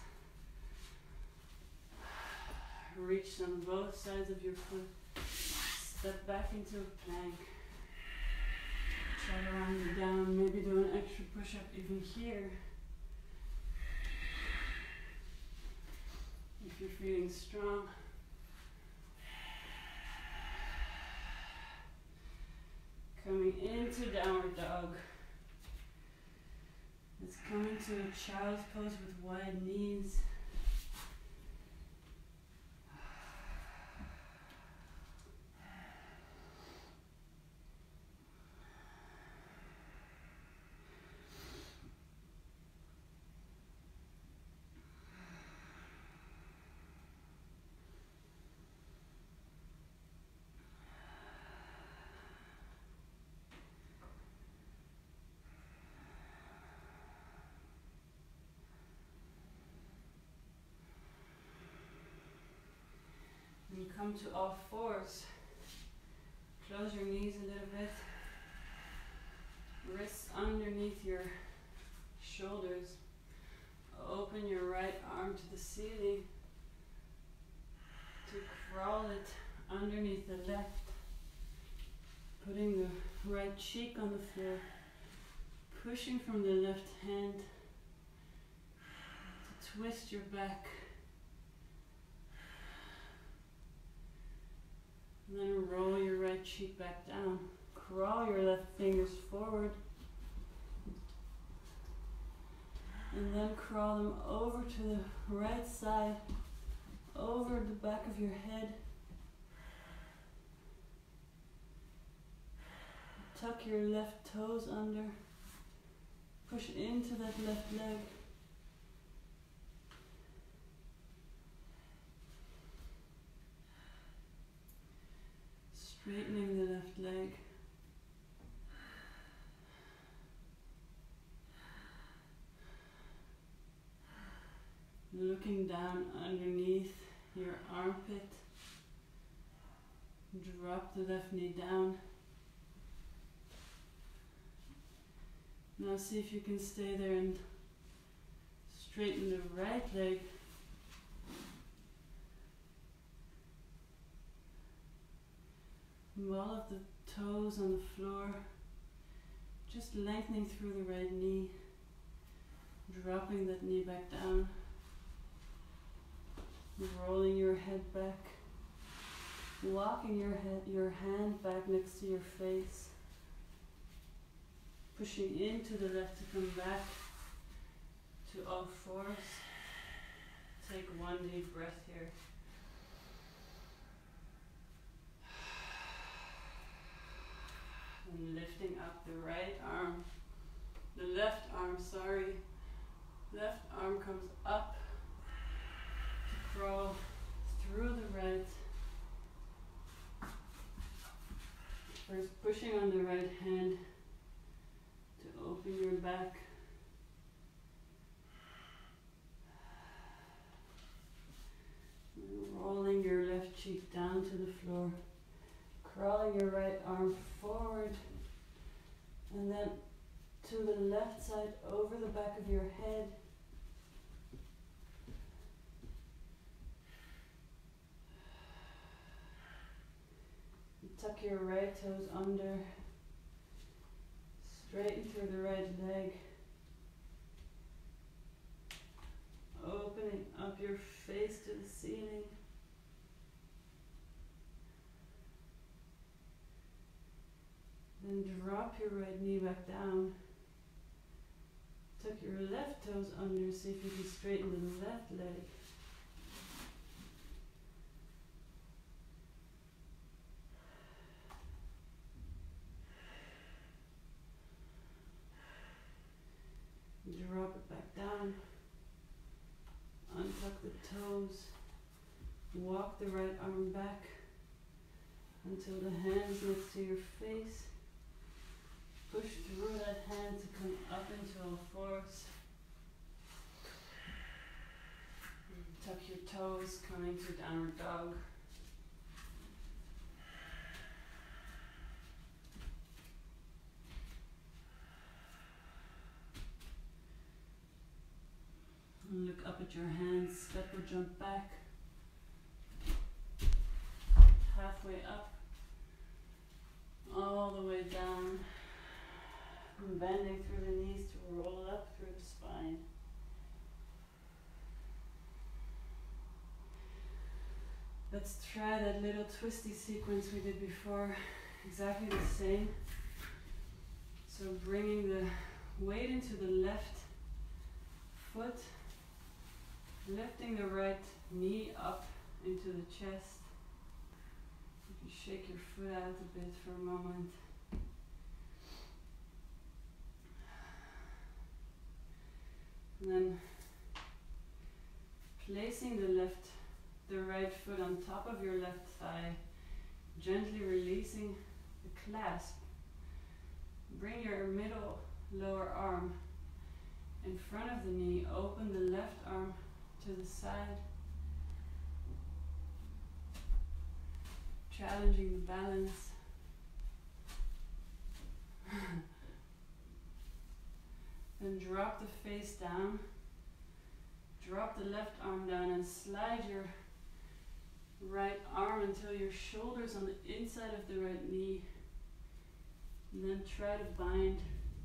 Reach on both sides of your foot. Step back into a plank. Try to round it down. Maybe do an extra push-up even here. If you're feeling strong. Coming into downward dog. Let's come into a child's pose with wide knees. come to all fours. Close your knees a little bit. Wrists underneath your shoulders. Open your right arm to the ceiling to crawl it underneath the left. Putting the right cheek on the floor. Pushing from the left hand to twist your back. And then roll your right cheek back down. Crawl your left fingers forward. And then crawl them over to the right side, over the back of your head. Tuck your left toes under. Push into that left leg. Straightening the left leg. Looking down underneath your armpit. Drop the left knee down. Now see if you can stay there and straighten the right leg. Ball of the toes on the floor. Just lengthening through the right knee. Dropping that knee back down. Rolling your head back. Walking your head, your hand back next to your face. Pushing into the left to come back to all fours. Take one deep breath here. And lifting up the right arm. The left arm, sorry. Left arm comes up to crawl through the right. First pushing on the right hand to open your back. Rolling your left cheek down to the floor. Crawling your right arm forward. And then to the left side over the back of your head. Tuck your right toes under. Straighten through the right leg. Opening up your face to the ceiling. Then drop your right knee back down. Tuck your left toes under, see if you can straighten the left leg. Drop it back down. Untuck the toes. Walk the right arm back until the hand is next to your face. Push through that hand to come up into all fours. Tuck your toes, coming to downward dog. And look up at your hands, step or jump back. Halfway up, all the way down. And bending through the knees to roll up through the spine. Let's try that little twisty sequence we did before. Exactly the same. So bringing the weight into the left foot. Lifting the right knee up into the chest. You can shake your foot out a bit for a moment. And then placing the left, the right foot on top of your left thigh, gently releasing the clasp. Bring your middle lower arm in front of the knee, open the left arm to the side. challenging the balance. Then drop the face down, drop the left arm down and slide your right arm until your shoulder's on the inside of the right knee. And then try to bind.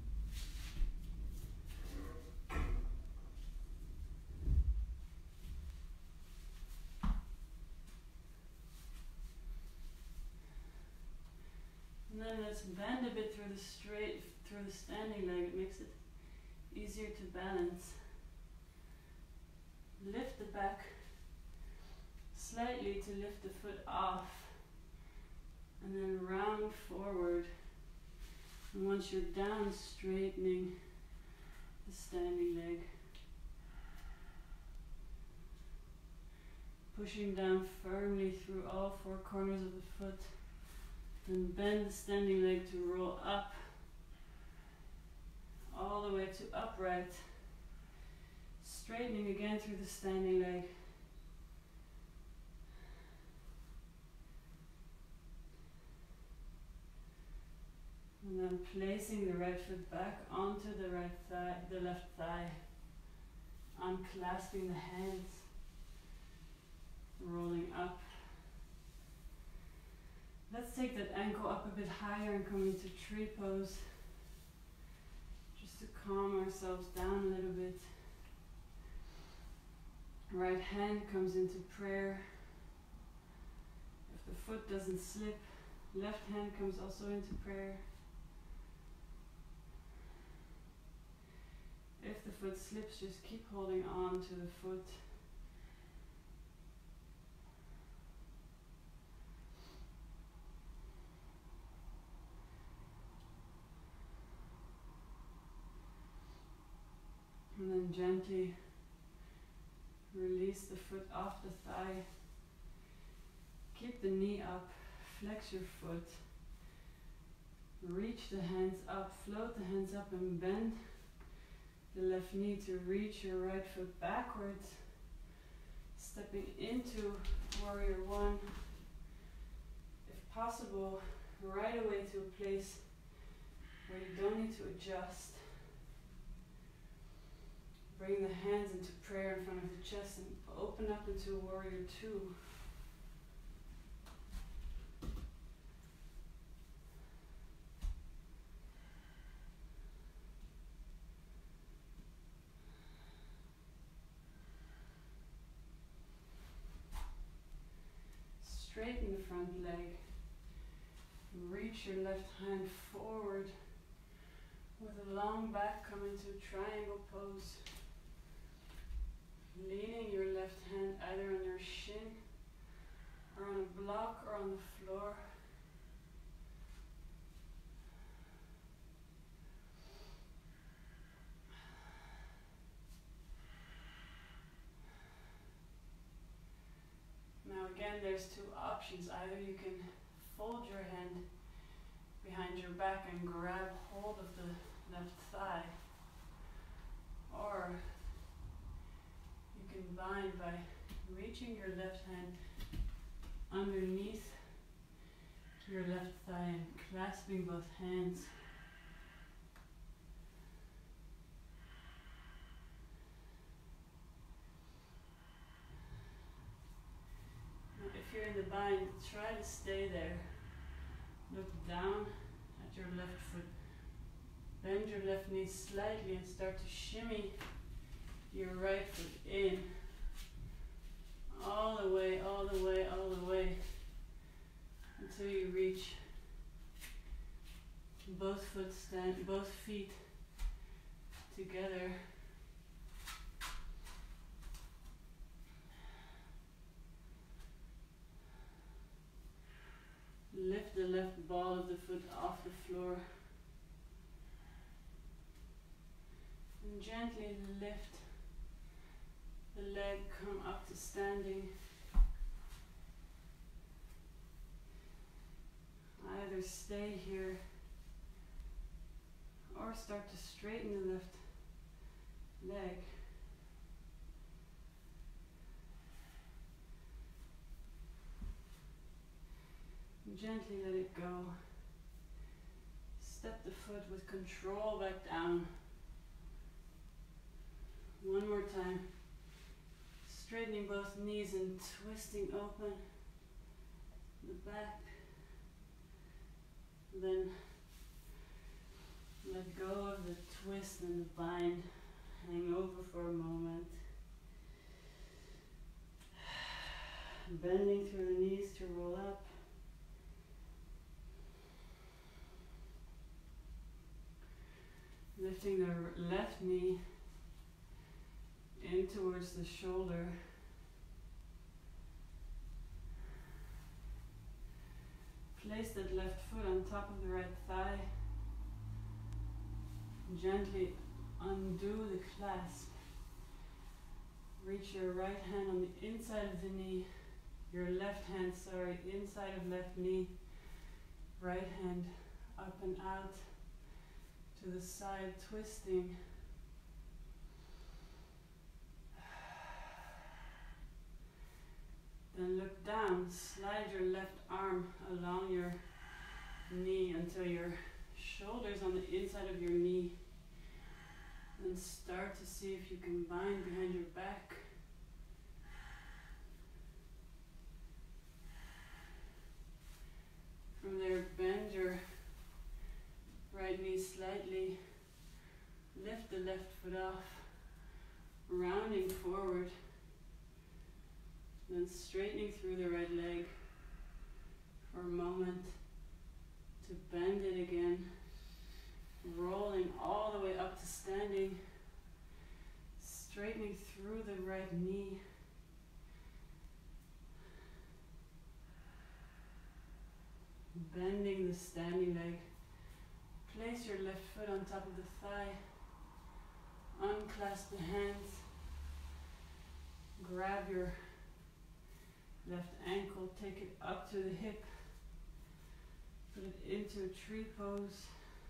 And then let's bend a bit through the straight, through the standing leg. It makes it easier to balance. Lift the back slightly to lift the foot off. And then round forward. And once you're down, straightening the standing leg. Pushing down firmly through all four corners of the foot. Then bend the standing leg to roll up. All the way to upright. Straightening again through the standing leg. And then placing the right foot back onto the right thigh, the left thigh. Unclasping the hands. Rolling up. Let's take that ankle up a bit higher and come into tree pose. Just to calm ourselves down a little bit. Right hand comes into prayer. If the foot doesn't slip, left hand comes also into prayer. If the foot slips, just keep holding on to the foot. And then gently release the foot off the thigh. Keep the knee up, flex your foot. Reach the hands up, float the hands up and bend the left knee to reach your right foot backwards. Stepping into warrior one. If possible, right away to a place where you don't need to adjust. Bring the hands into prayer in front of the chest and open up into warrior two. Straighten the front leg. Reach your left hand forward with a long back, come into triangle pose. Leaning your left hand either on your shin or on a block or on the floor. Now again, there's two options. Either you can fold your hand behind your back and grab hold of the left thigh, or you can bind by reaching your left hand underneath your left thigh and clasping both hands. Now if you're in the bind, try to stay there. Look down at your left foot. Bend your left knee slightly and start to shimmy your right foot in. All the way, all the way, all the way. Until you reach both foot stand, both feet together. Lift the left ball of the foot off the floor. And gently lift the leg, come up to standing. Either stay here or start to straighten the left leg. gently let it go. Step the foot with control back down. One more time. Straightening both knees and twisting open the back. Then let go of the twist and the bind. Hang over for a moment. Bending through the knees to roll up. Lifting the left knee in towards the shoulder. Place that left foot on top of the right thigh. Gently undo the clasp. Reach your right hand on the inside of the knee. Your left hand, sorry, inside of left knee. Right hand up and out to the side, twisting. Then look down, slide your left arm along your knee until your shoulder's on the inside of your knee. And start to see if you can bind behind your back. From there, bend your right knee slightly. Lift the left foot off, rounding forward. Then straightening through the right leg for a moment to bend it again. Rolling all the way up to standing. Straightening through the right knee. Bending the standing leg. Place your left foot on top of the thigh. Unclasp the hands. Grab your left ankle, take it up to the hip. Put it into a tree pose.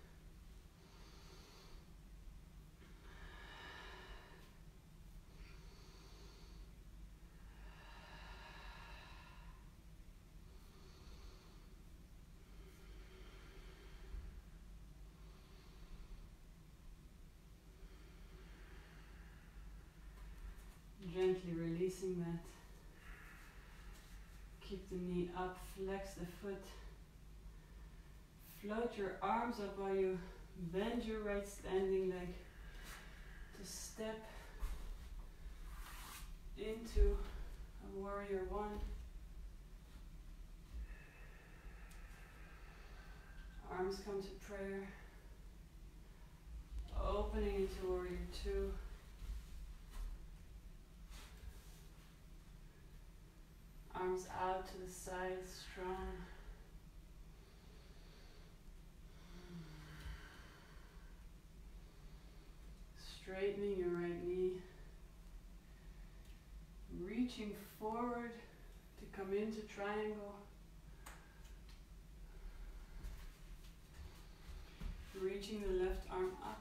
Gently releasing that. Keep the knee up, flex the foot. Float your arms up while you bend your right standing leg to step into a warrior one. Arms come to prayer. Opening into warrior two. Arms out to the side, strong. Straightening your right knee. Reaching forward to come into triangle. Reaching the left arm up.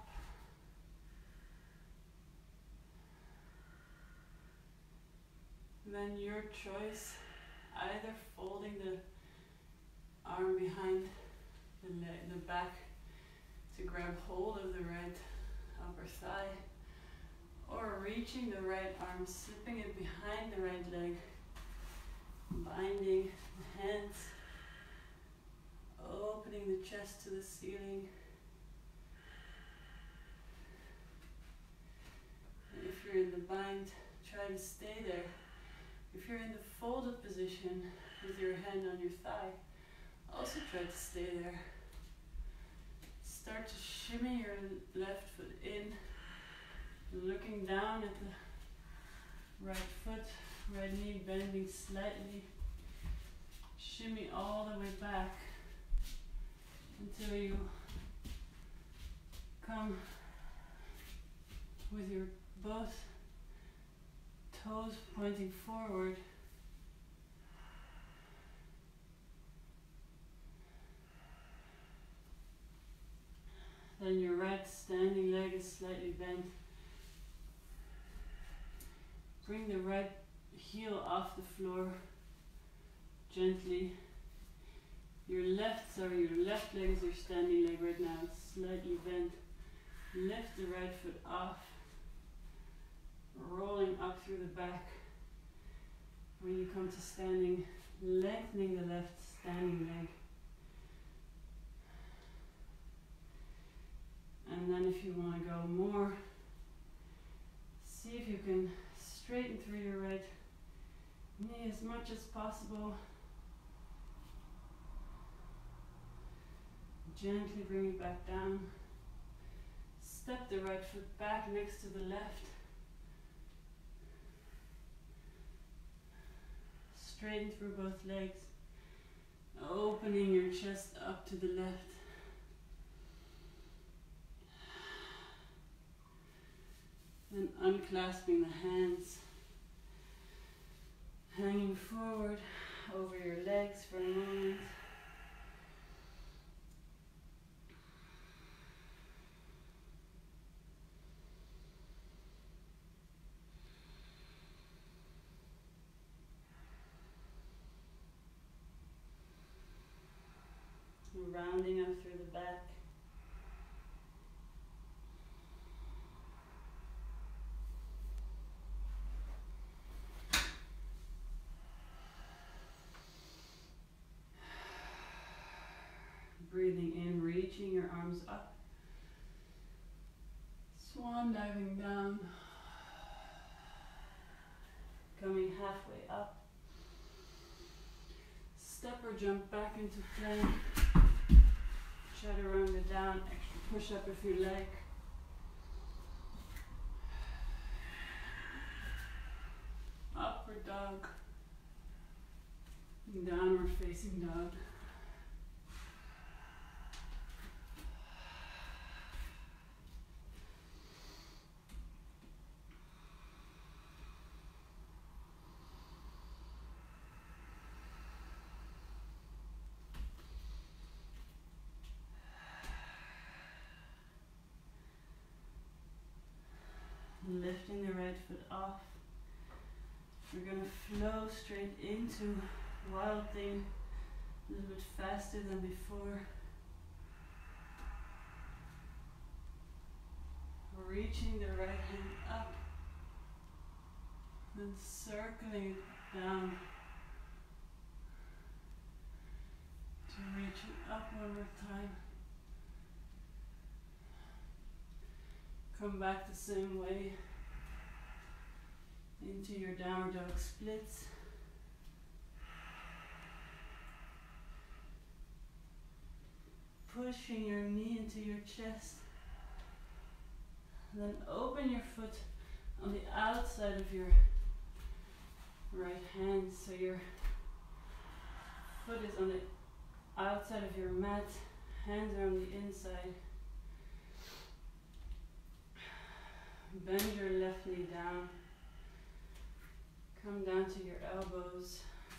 Then your choice, either folding the arm behind the, leg, the back to grab hold of the right upper thigh, or reaching the right arm, slipping it behind the right leg, binding the hands, opening the chest to the ceiling. And if you're in the bind, try to stay there. If you're in the folded position with your hand on your thigh, also try to stay there. Start to shimmy your left foot in, looking down at the right foot, right knee bending slightly. Shimmy all the way back until you come with your both toes pointing forward. Then your right standing leg is slightly bent. Bring the right heel off the floor gently. Your left, sorry, your left leg is your standing leg right now. It's slightly bent. Lift the right foot off, rolling up through the back. When you come to standing, lengthening the left standing leg. And then if you want to go more, see if you can straighten through your right knee as much as possible. Gently bring it back down. Step the right foot back next to the left. Straighten through both legs. Opening your chest up to the left. Then unclasping the hands. Hanging forward over your legs for a moment. Rounding up through the back. Breathing in, reaching your arms up. Swan diving down. Coming halfway up. Step or jump back into plank. Chaturanga down, extra push up if you like. Upward dog. Downward facing dog. Lifting the right foot off. We're going to flow straight into Wild Thing a little bit faster than before. Reaching the right hand up, then circling it down to reach it up one more time. Come back the same way into your downward dog splits. Pushing your knee into your chest. Then open your foot on the outside of your right hand, so your foot is on the outside of your mat, hands are on the inside. Bend your left knee down. Come down to your elbows.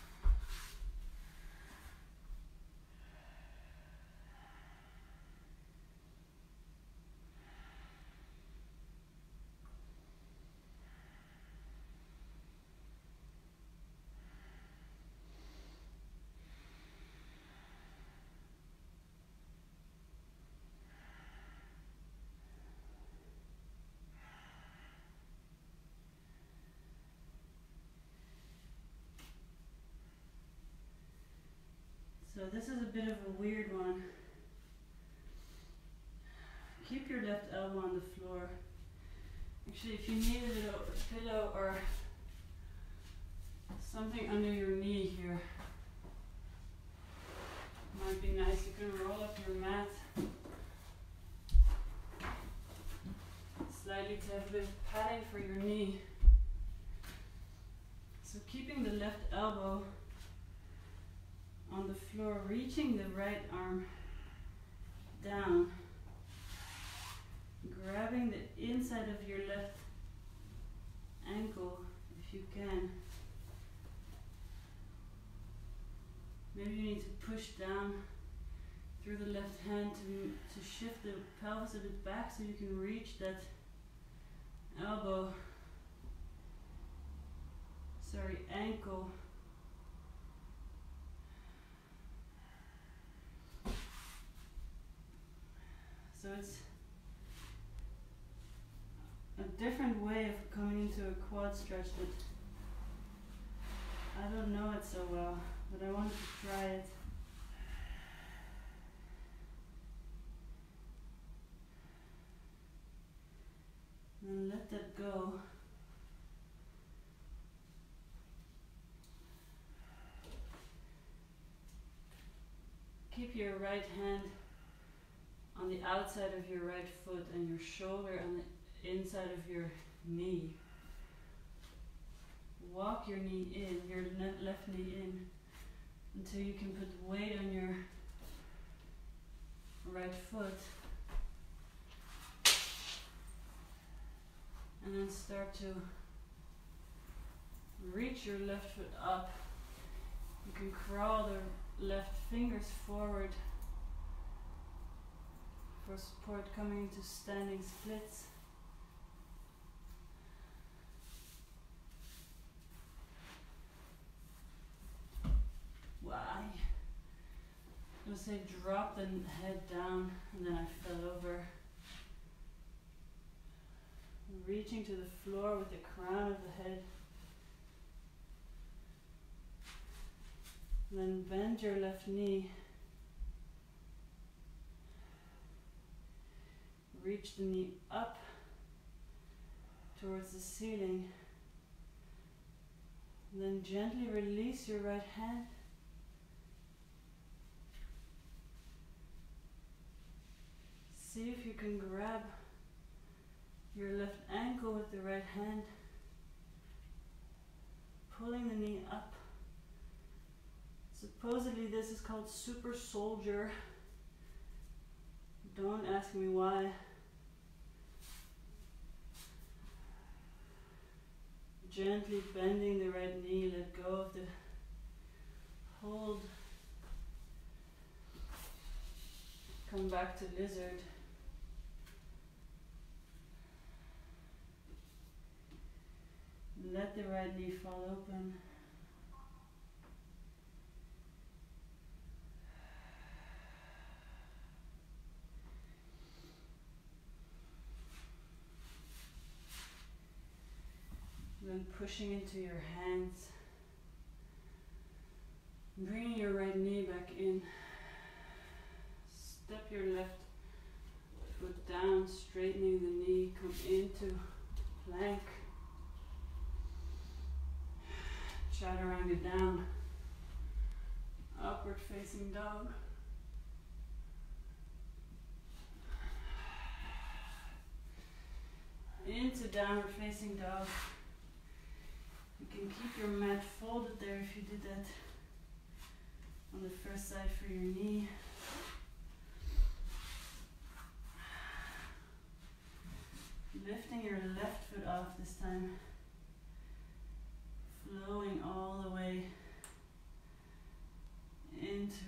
So this is a bit of a weird one. Keep your left elbow on the floor. Actually, if you need a little pillow or something under your knee here, might be nice. You can roll up your mat slightly to have a bit of padding for your knee. So keeping the left elbow on the floor, reaching the right arm down, grabbing the inside of your left ankle if you can. Maybe you need to push down through the left hand to, to shift the pelvis a bit back so you can reach that elbow, sorry, ankle. it's a different way of coming into a quad stretch that I don't know it so well, but I wanted to try it. And let that go. Keep your right hand on the outside of your right foot and your shoulder on the inside of your knee. Walk your knee in, your left knee in, until you can put weight on your right foot. And then start to reach your left foot up. You can crawl the left fingers forward for support, coming into standing splits. Why? I'm going to say drop the head down, and then I fell over. Reaching to the floor with the crown of the head. And then bend your left knee. Reach the knee up towards the ceiling. And then gently release your right hand. See if you can grab your left ankle with the right hand, pulling the knee up. Supposedly this is called super soldier. Don't ask me why. Gently bending the right knee, let go of the hold. Come back to lizard. Let the right knee fall open. Then pushing into your hands. Bringing your right knee back in. Step your left foot down, straightening the knee. Come into plank. Chaturanga down, upward facing dog. Into downward facing dog. You can keep your mat folded there if you did that on the first side for your knee. Lifting your left foot off this time. Flowing all the way into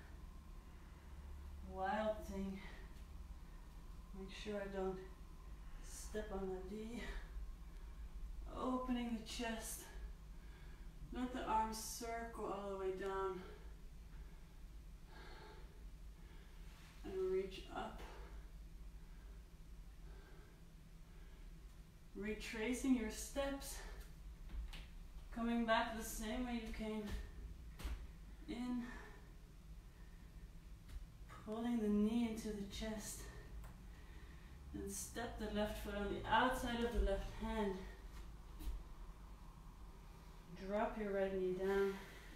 Wild Thing. Make sure I don't step on the D. Opening the chest. Let the arms circle all the way down. And reach up. Retracing your steps. Coming back the same way you came in. Pulling the knee into the chest. And step the left foot on the outside of the left hand. Drop your right knee down.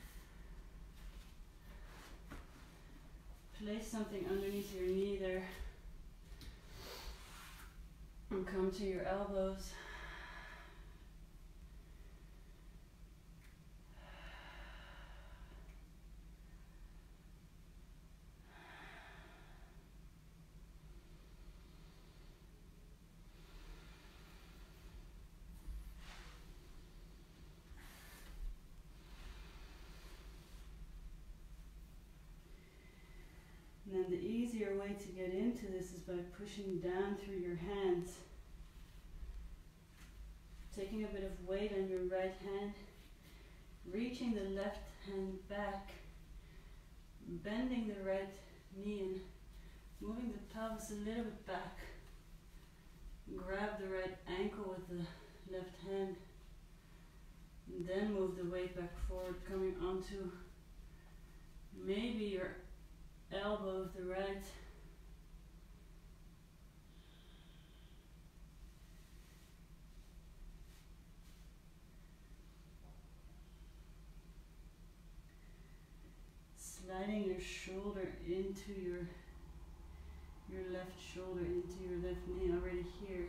Place something underneath your knee there. And come to your elbows. And then the easier way to get into this is by pushing down through your hands. Taking a bit of weight on your right hand, reaching the left hand back, bending the right knee and Moving the pelvis a little bit back. Grab the right ankle with the left hand. And then move the weight back forward, coming onto maybe your elbow of the right. Sliding your shoulder into your your left shoulder, into your left knee, already here.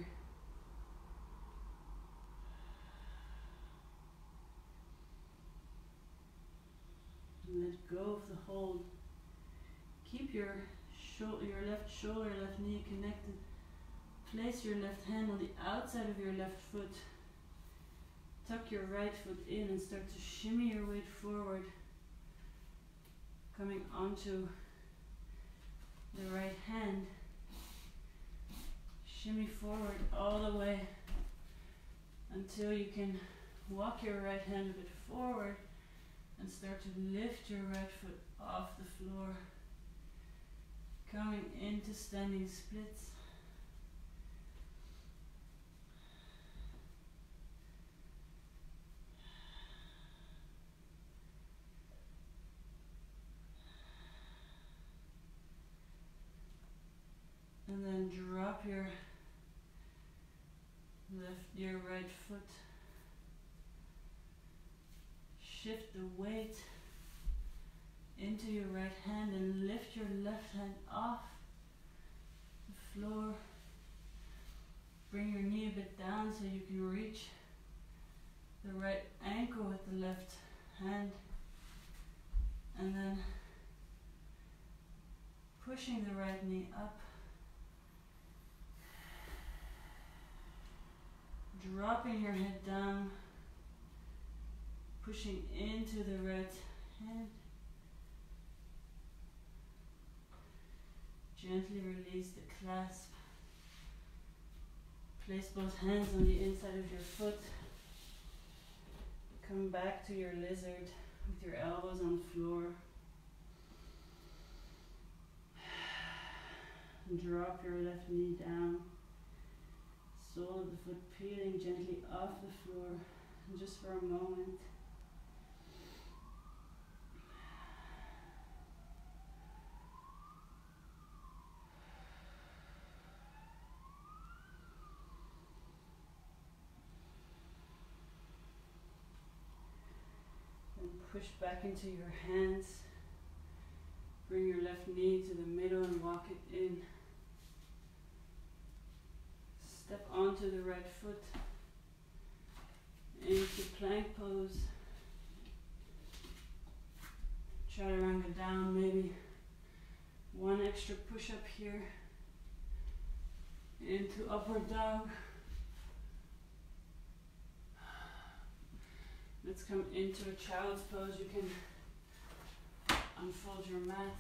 And let go of the hold. Keep your shoulder, your left shoulder, left knee connected. Place your left hand on the outside of your left foot. Tuck your right foot in and start to shimmy your weight forward. Coming onto the right hand. Shimmy forward all the way until you can walk your right hand a bit forward and start to lift your right foot off the floor. Coming into standing splits. And then drop your left, your right foot. Shift the weight into your right hand and lift your left hand off the floor. Bring your knee a bit down so you can reach the right ankle with the left hand. And then pushing the right knee up. Dropping your head down, pushing into the right hand. Gently release the clasp. Place both hands on the inside of your foot. Come back to your lizard with your elbows on the floor. Drop your left knee down. Sole of the foot peeling gently off the floor, and just for a moment. And push back into your hands. Bring your left knee to the middle and walk it in. Step onto the right foot into plank pose. Chaturanga down, maybe one extra push up here into upward dog. Let's come into a child's pose. You can unfold your mat.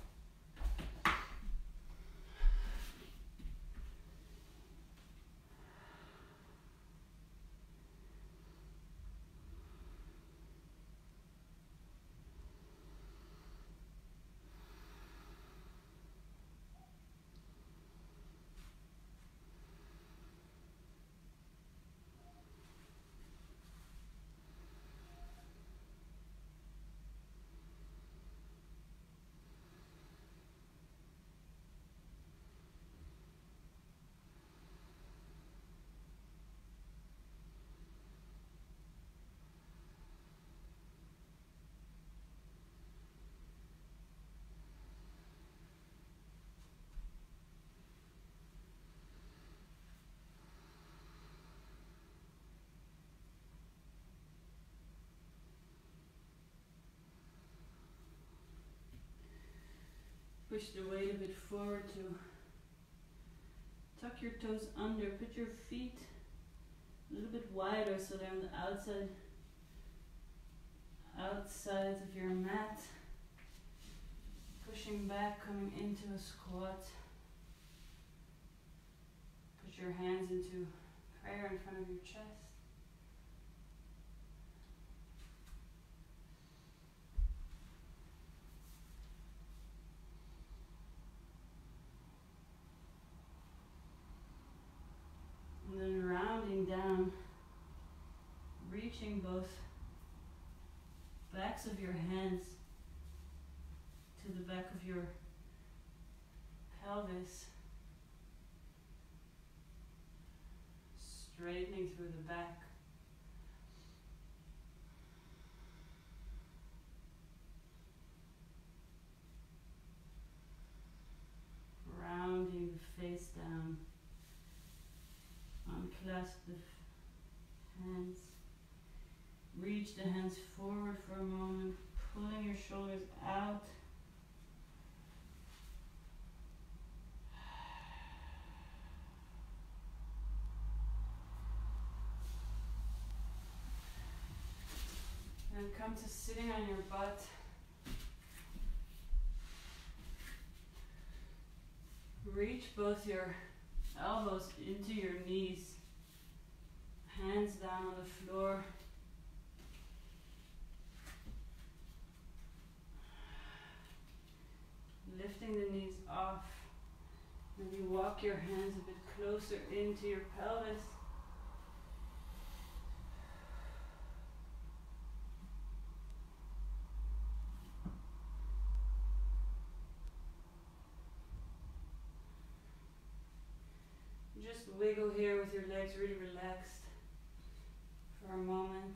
Push the weight a bit forward to tuck your toes under. Put your feet a little bit wider so they're on the outside, outsides of your mat. Pushing back, coming into a squat. Put your hands into prayer in front of your chest. reaching both backs of your hands to the back of your pelvis, straightening through the back. Rounding the face down. Unclasp the hands. Reach the hands forward for a moment, pulling your shoulders out. And come to sitting on your butt. Reach both your elbows into your knees. Hands down on the floor. Lifting the knees off. Maybe walk your hands a bit closer into your pelvis. Just wiggle here with your legs really relaxed for a moment.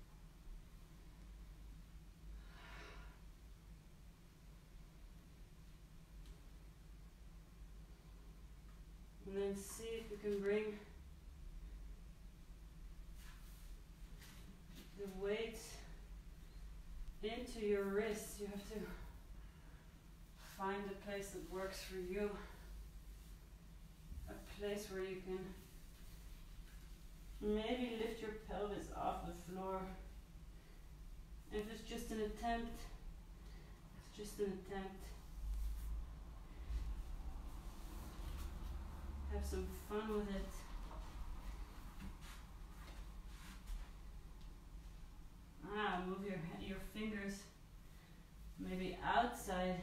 And then see if you can bring the weight into your wrists. You have to find a place that works for you. A place where you can maybe lift your pelvis off the floor. If it's just an attempt, it's just an attempt. Have some fun with it. Ah, move your your fingers maybe outside.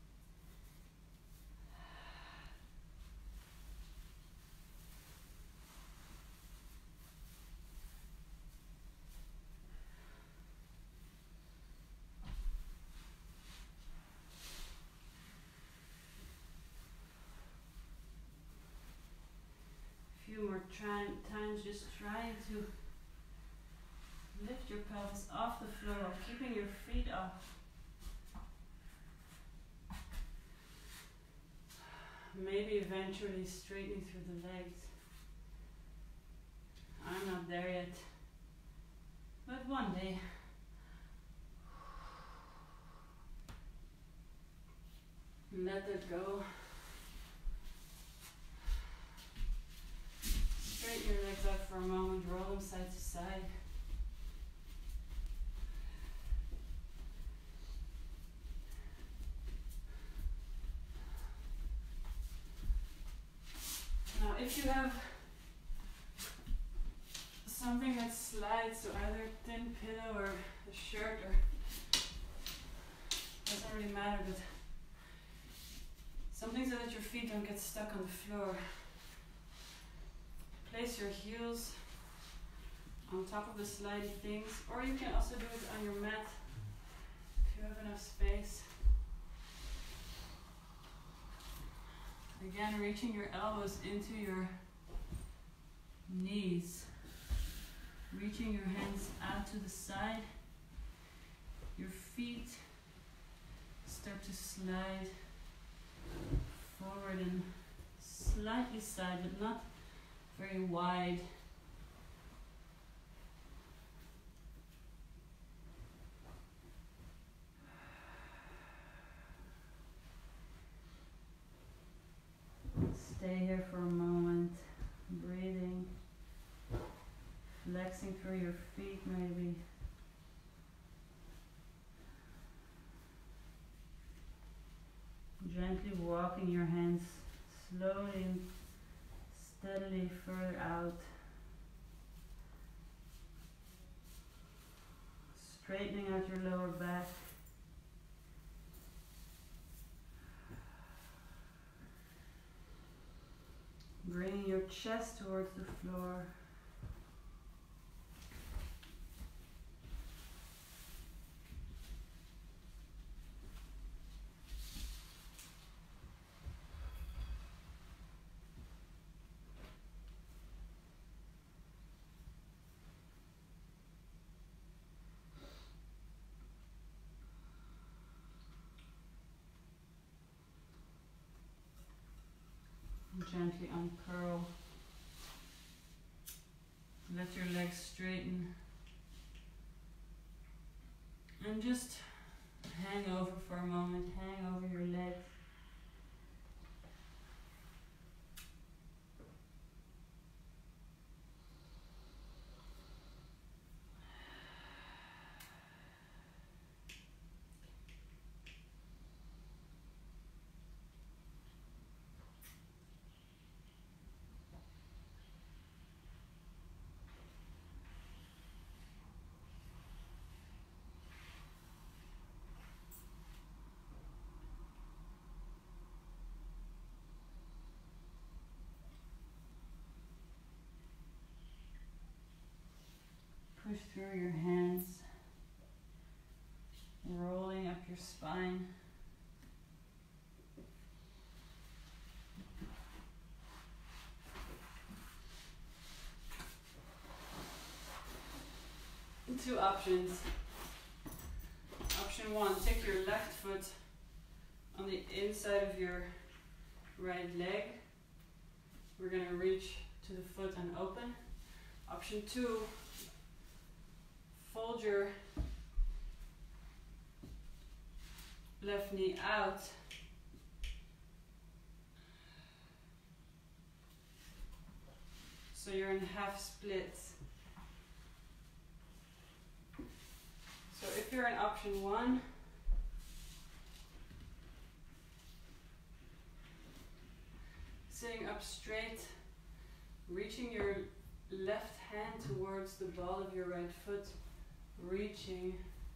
More try, times just trying to lift your pelvis off the floor, keeping your feet up. Maybe eventually straightening through the legs. I'm not there yet, but one day. Let it go. Straighten your legs out for a moment, roll them side to side. Now if you have something that slides, so either a thin pillow or a shirt, or doesn't really matter, but something so that your feet don't get stuck on the floor. Place your heels on top of the slidey things, or you can also do it on your mat if you have enough space. Again, reaching your elbows into your knees, reaching your hands out to the side. Your feet start to slide forward and slightly side, but not very wide. Stay here for a moment, breathing, flexing through your feet maybe. Gently walking your hands slowly and steadily further out. Straightening out your lower back. Bringing your chest towards the floor. gently uncurl. Let your legs straighten. And just hang over for a moment, hang over your legs. Push through your hands, rolling up your spine. Two options. Option one, take your left foot on the inside of your right leg. We're going to reach to the foot and open. Option two, fold your left knee out. So you're in half splits. So if you're in option one, sitting up straight, reaching your left hand towards the ball of your right foot, reaching.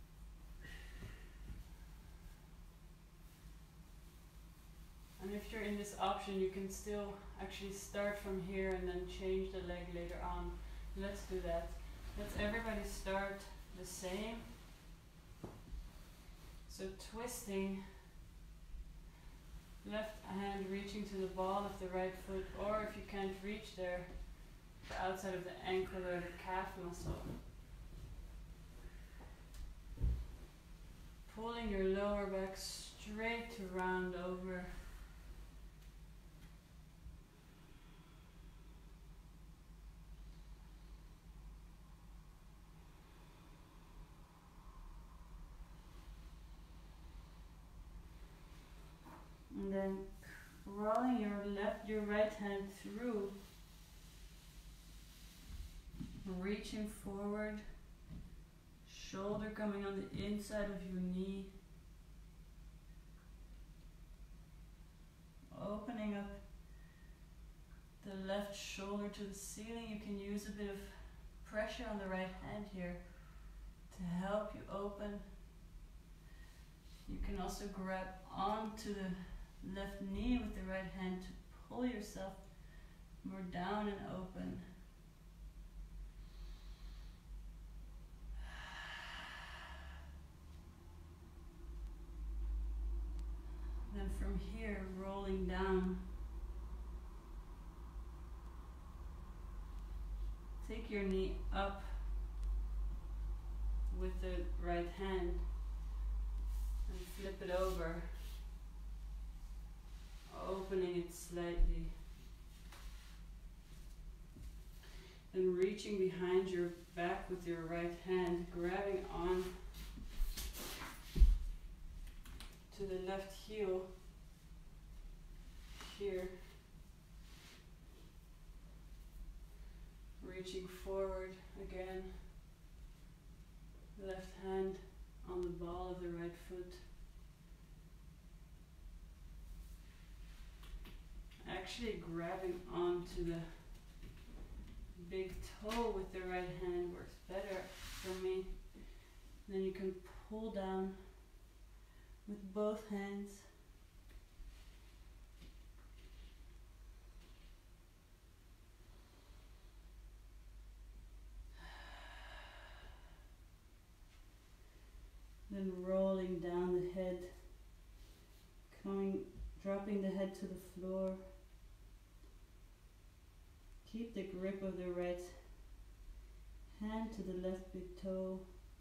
And if you're in this option, you can still actually start from here and then change the leg later on. Let's do that. Let's everybody start the same. So twisting, left hand reaching to the ball of the right foot, or if you can't reach there, the outside of the ankle or the calf muscle. Pulling your lower back straight to round over. And then rolling your left, your right hand through, reaching forward, shoulder coming on the inside of your knee, opening up the left shoulder to the ceiling. You can use a bit of pressure on the right hand here to help you open. You can also grab onto the left knee with the right hand to pull yourself more down and open. Then from here, rolling down. Take your knee up with the right hand and flip it over, opening it slightly. Then reaching behind your back with your right hand, grabbing on to the left heel here. Reaching forward again, left hand on the ball of the right foot. Actually grabbing onto the big toe with the right hand works better for me. And then you can pull down with both hands. Then rolling down the head, coming, dropping the head to the floor. Keep the grip of the right hand to the left big toe.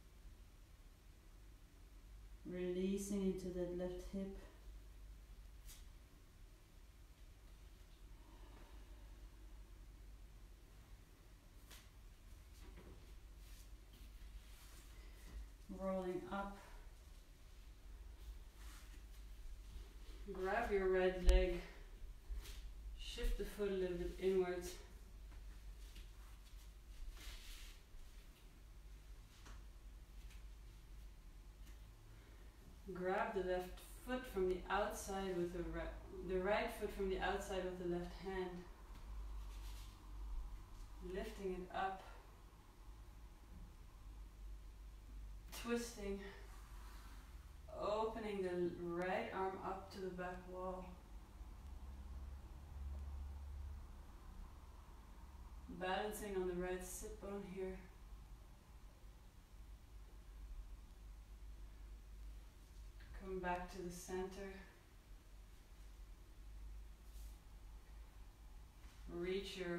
Releasing into the left hip. rolling up. Grab your right leg, shift the foot a little bit inwards. Grab the left foot from the outside with the right, the right foot from the outside with the left hand. Lifting it up. Twisting. Opening the right arm up to the back wall. Balancing on the right sit bone here. Come back to the center. Reach your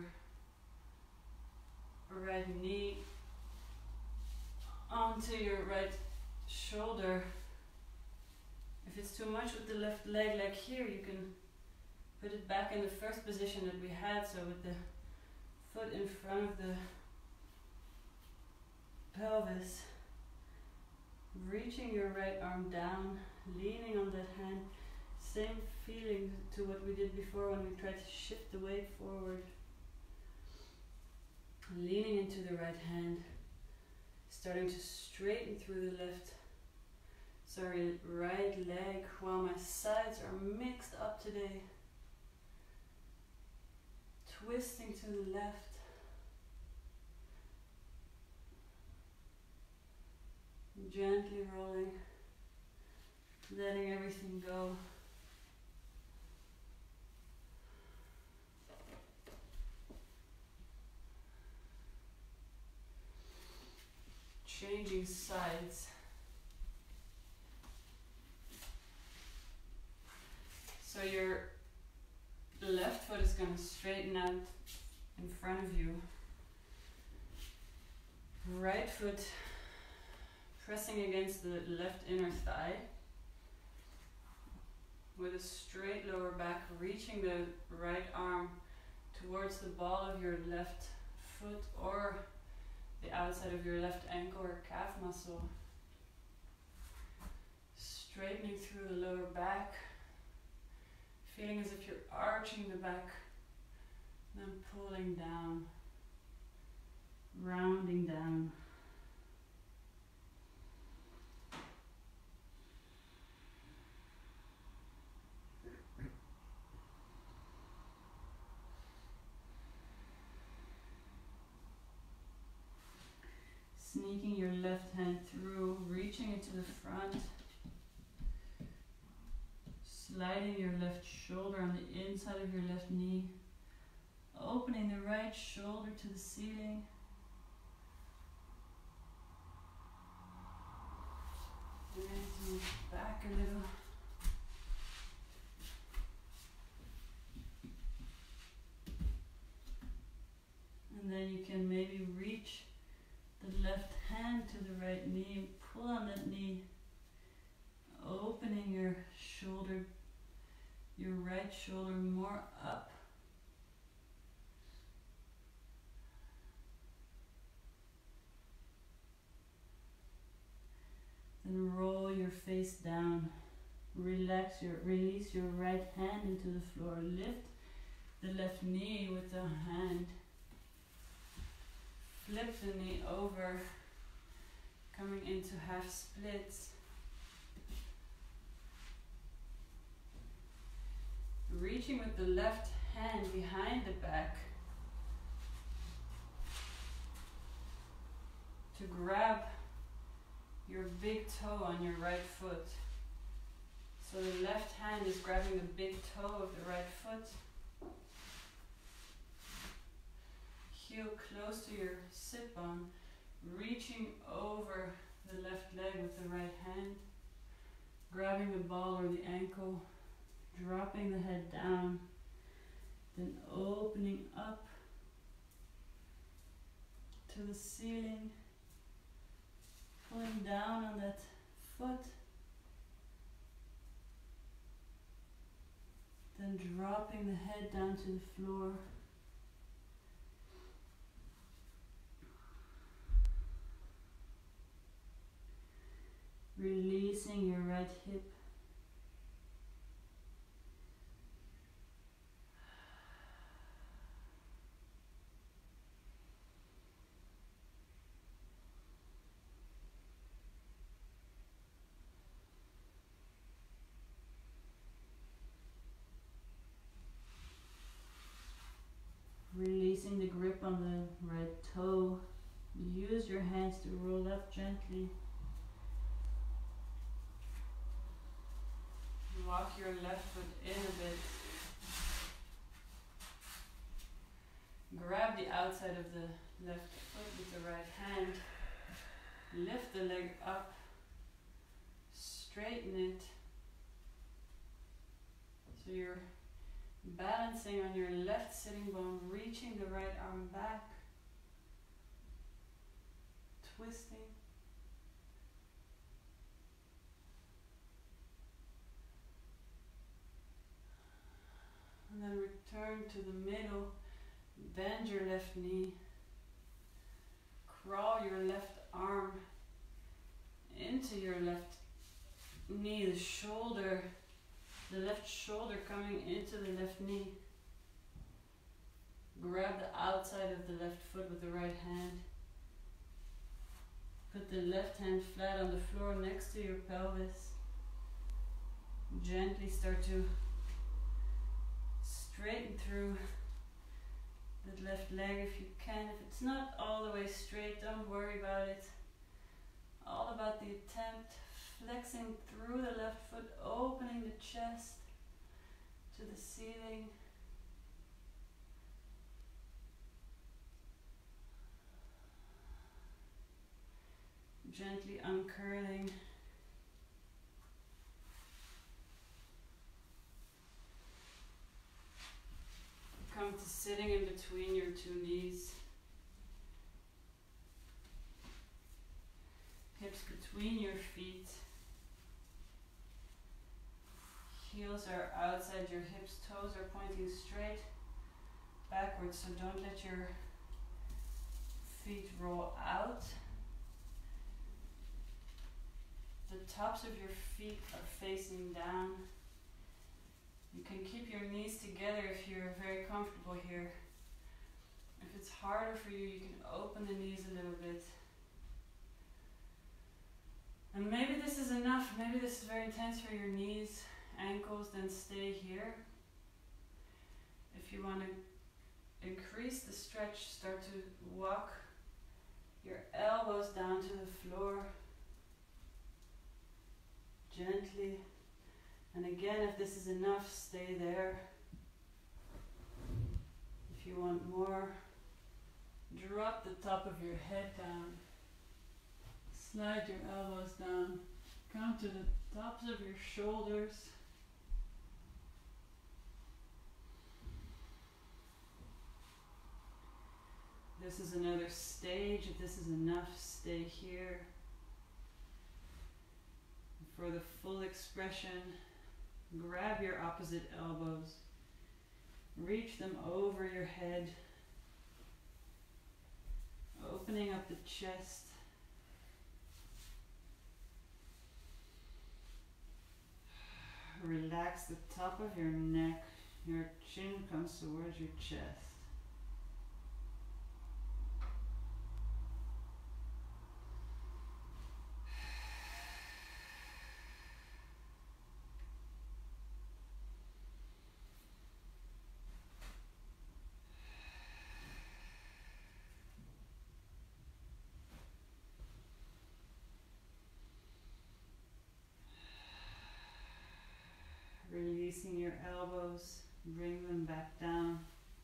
right knee onto your right shoulder. If it's too much with the left leg, like here, you can put it back in the first position that we had, so with the foot in front of the pelvis. Reaching your right arm down, leaning on that hand. Same feeling to what we did before when we tried to shift the weight forward. Leaning into the right hand, starting to straighten through the left, sorry, right leg while my sides are mixed up today. Twisting to the left. Gently rolling, letting everything go. Changing sides. So your left foot is going to straighten out in front of you. Right foot pressing against the left inner thigh. With a straight lower back, reaching the right arm towards the ball of your left foot or the outside of your left ankle or calf muscle. Straightening through the lower back, feeling as if you're arching the back, then pulling down, rounding down. Sneaking your left hand through, reaching it to the front. Sliding your left shoulder on the inside of your left knee. Opening the right shoulder to the ceiling. And move back a little. And then you can maybe reach the left hand to the right knee, pull on that knee, opening your shoulder, your right shoulder more up. Then roll your face down, relax your, release your right hand into the floor, lift the left knee with the hand. Flip the knee over, coming into half splits. Reaching with the left hand behind the back to grab your big toe on your right foot. So the left hand is grabbing the big toe of the right foot. Heel close to your sit bone, reaching over the left leg with the right hand, grabbing the ball or the ankle, dropping the head down, then opening up to the ceiling, pulling down on that foot, then dropping the head down to the floor. releasing your right hip. Releasing the grip on the right toe. Use your hands to roll up gently. Walk your left foot in a bit. Grab the outside of the left foot with the right hand. Lift the leg up. Straighten it. So you're balancing on your left sitting bone, reaching the right arm back. Twisting. And then return to the middle. Bend your left knee. Crawl your left arm into your left knee, the shoulder, the left shoulder coming into the left knee. Grab the outside of the left foot with the right hand. Put the left hand flat on the floor next to your pelvis. Gently start to straighten through that left leg if you can. If it's not all the way straight, don't worry about it. All about the attempt. Flexing through the left foot, opening the chest to the ceiling. Gently uncurling. Come to sitting in between your two knees. Hips between your feet. Heels are outside your hips, toes are pointing straight backwards, so don't let your feet roll out. The tops of your feet are facing down. You can keep your knees together if you're very comfortable here. If it's harder for you, you can open the knees a little bit. And maybe this is enough, maybe this is very intense for your knees, ankles, then stay here. If you want to increase the stretch, start to walk your elbows down to the floor. Gently. And again, if this is enough, stay there. If you want more, drop the top of your head down. Slide your elbows down. Come to the tops of your shoulders. This is another stage. If this is enough, stay here. For the full expression, grab your opposite elbows. Reach them over your head. Opening up the chest. Relax the top of your neck. Your chin comes towards your chest. Releasing your elbows, bring them back down.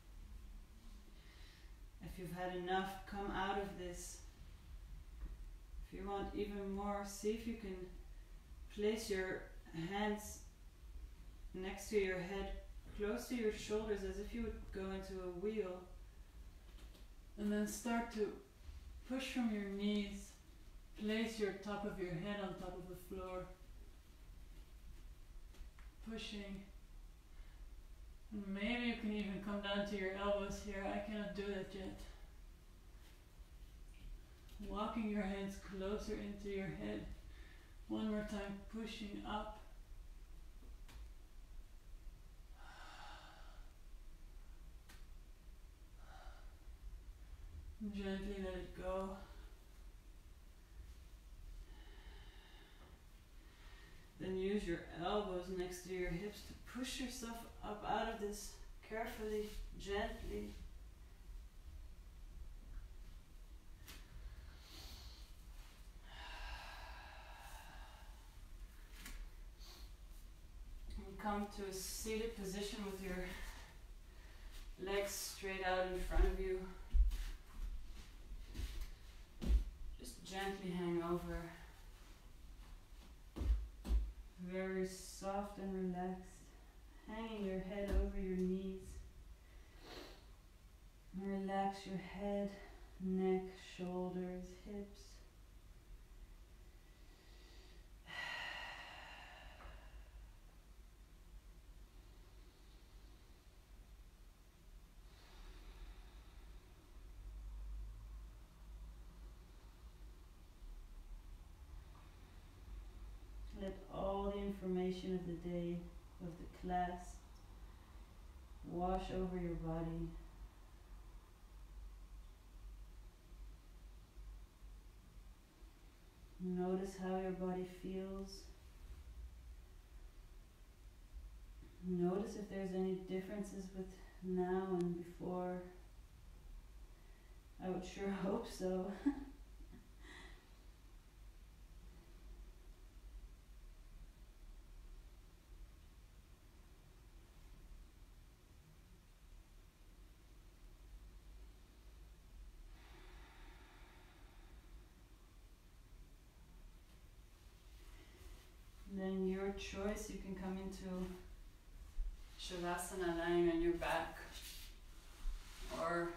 If you've had enough, come out of this. If you want even more, see if you can place your hands next to your head, close to your shoulders, as if you would go into a wheel. And then start to push from your knees. Place your top of your head on top of the floor. Pushing. And maybe you can even come down to your elbows here. I cannot do that yet. Walking your hands closer into your head. One more time, pushing up. Gently let it go. Then use your elbows next to your hips to push yourself up out of this carefully, gently. And come to a seated position with your legs straight out in front of you. Just gently hang over. Very soft and relaxed. Hanging your head over your knees. Relax your head, neck, shoulders, hips. Let all the information of the day, of the class, wash over your body. Notice how your body feels. Notice if there's any differences with now and before. I would sure hope so. Then your choice, you can come into Shavasana lying on your back or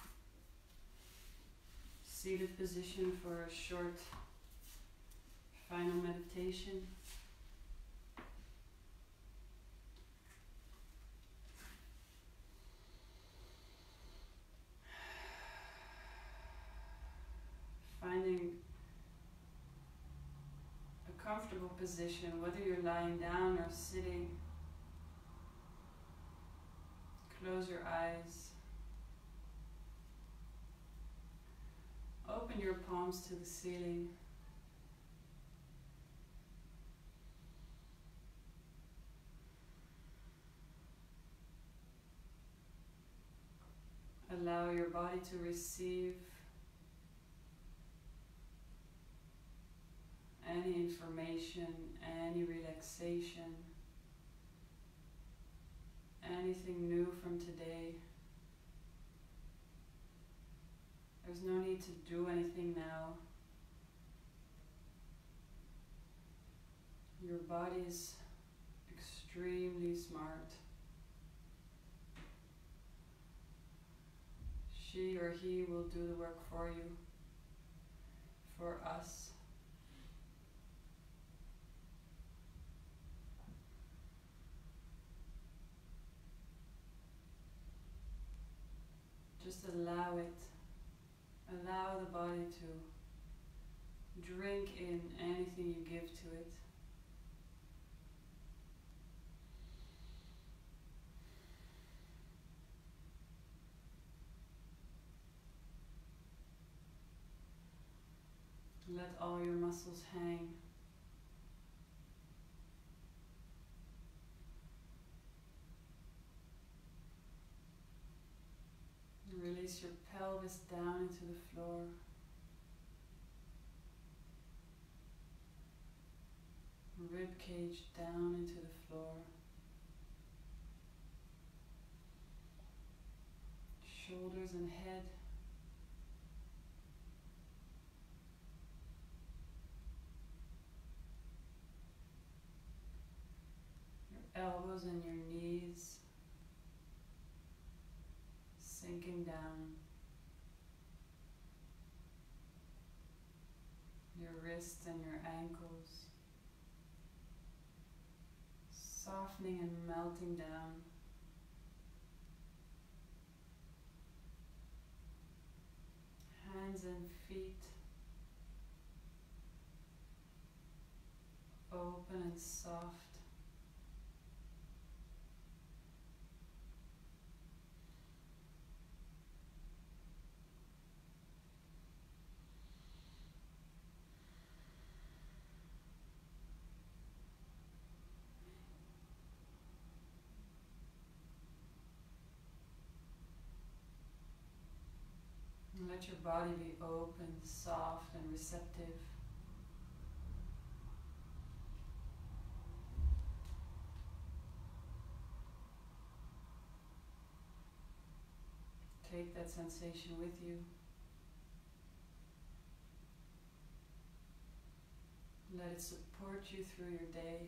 seated position for a short final meditation. Finding a comfortable position, whether you're lying down or sitting. Close your eyes. Open your palms to the ceiling. Allow your body to receive any information, any relaxation, anything new from today. There's no need to do anything now. Your body is extremely smart. She or he will do the work for you, for us. Just allow it. Allow the body to drink in anything you give to it. Let all your muscles hang. Release your pelvis down into the floor. Rib cage down into the floor. Shoulders and head. Your elbows and your knees sinking down. Your wrists and your ankles softening and melting down. Hands and feet open and soft. And let your body be open, soft, and receptive. Take that sensation with you. Let it support you through your day.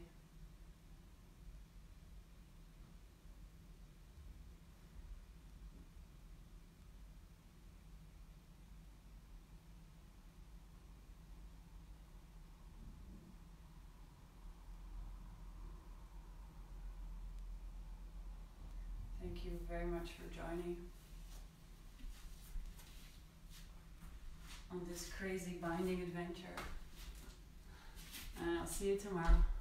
Thank you very much for joining on this crazy binding adventure. And I'll see you tomorrow.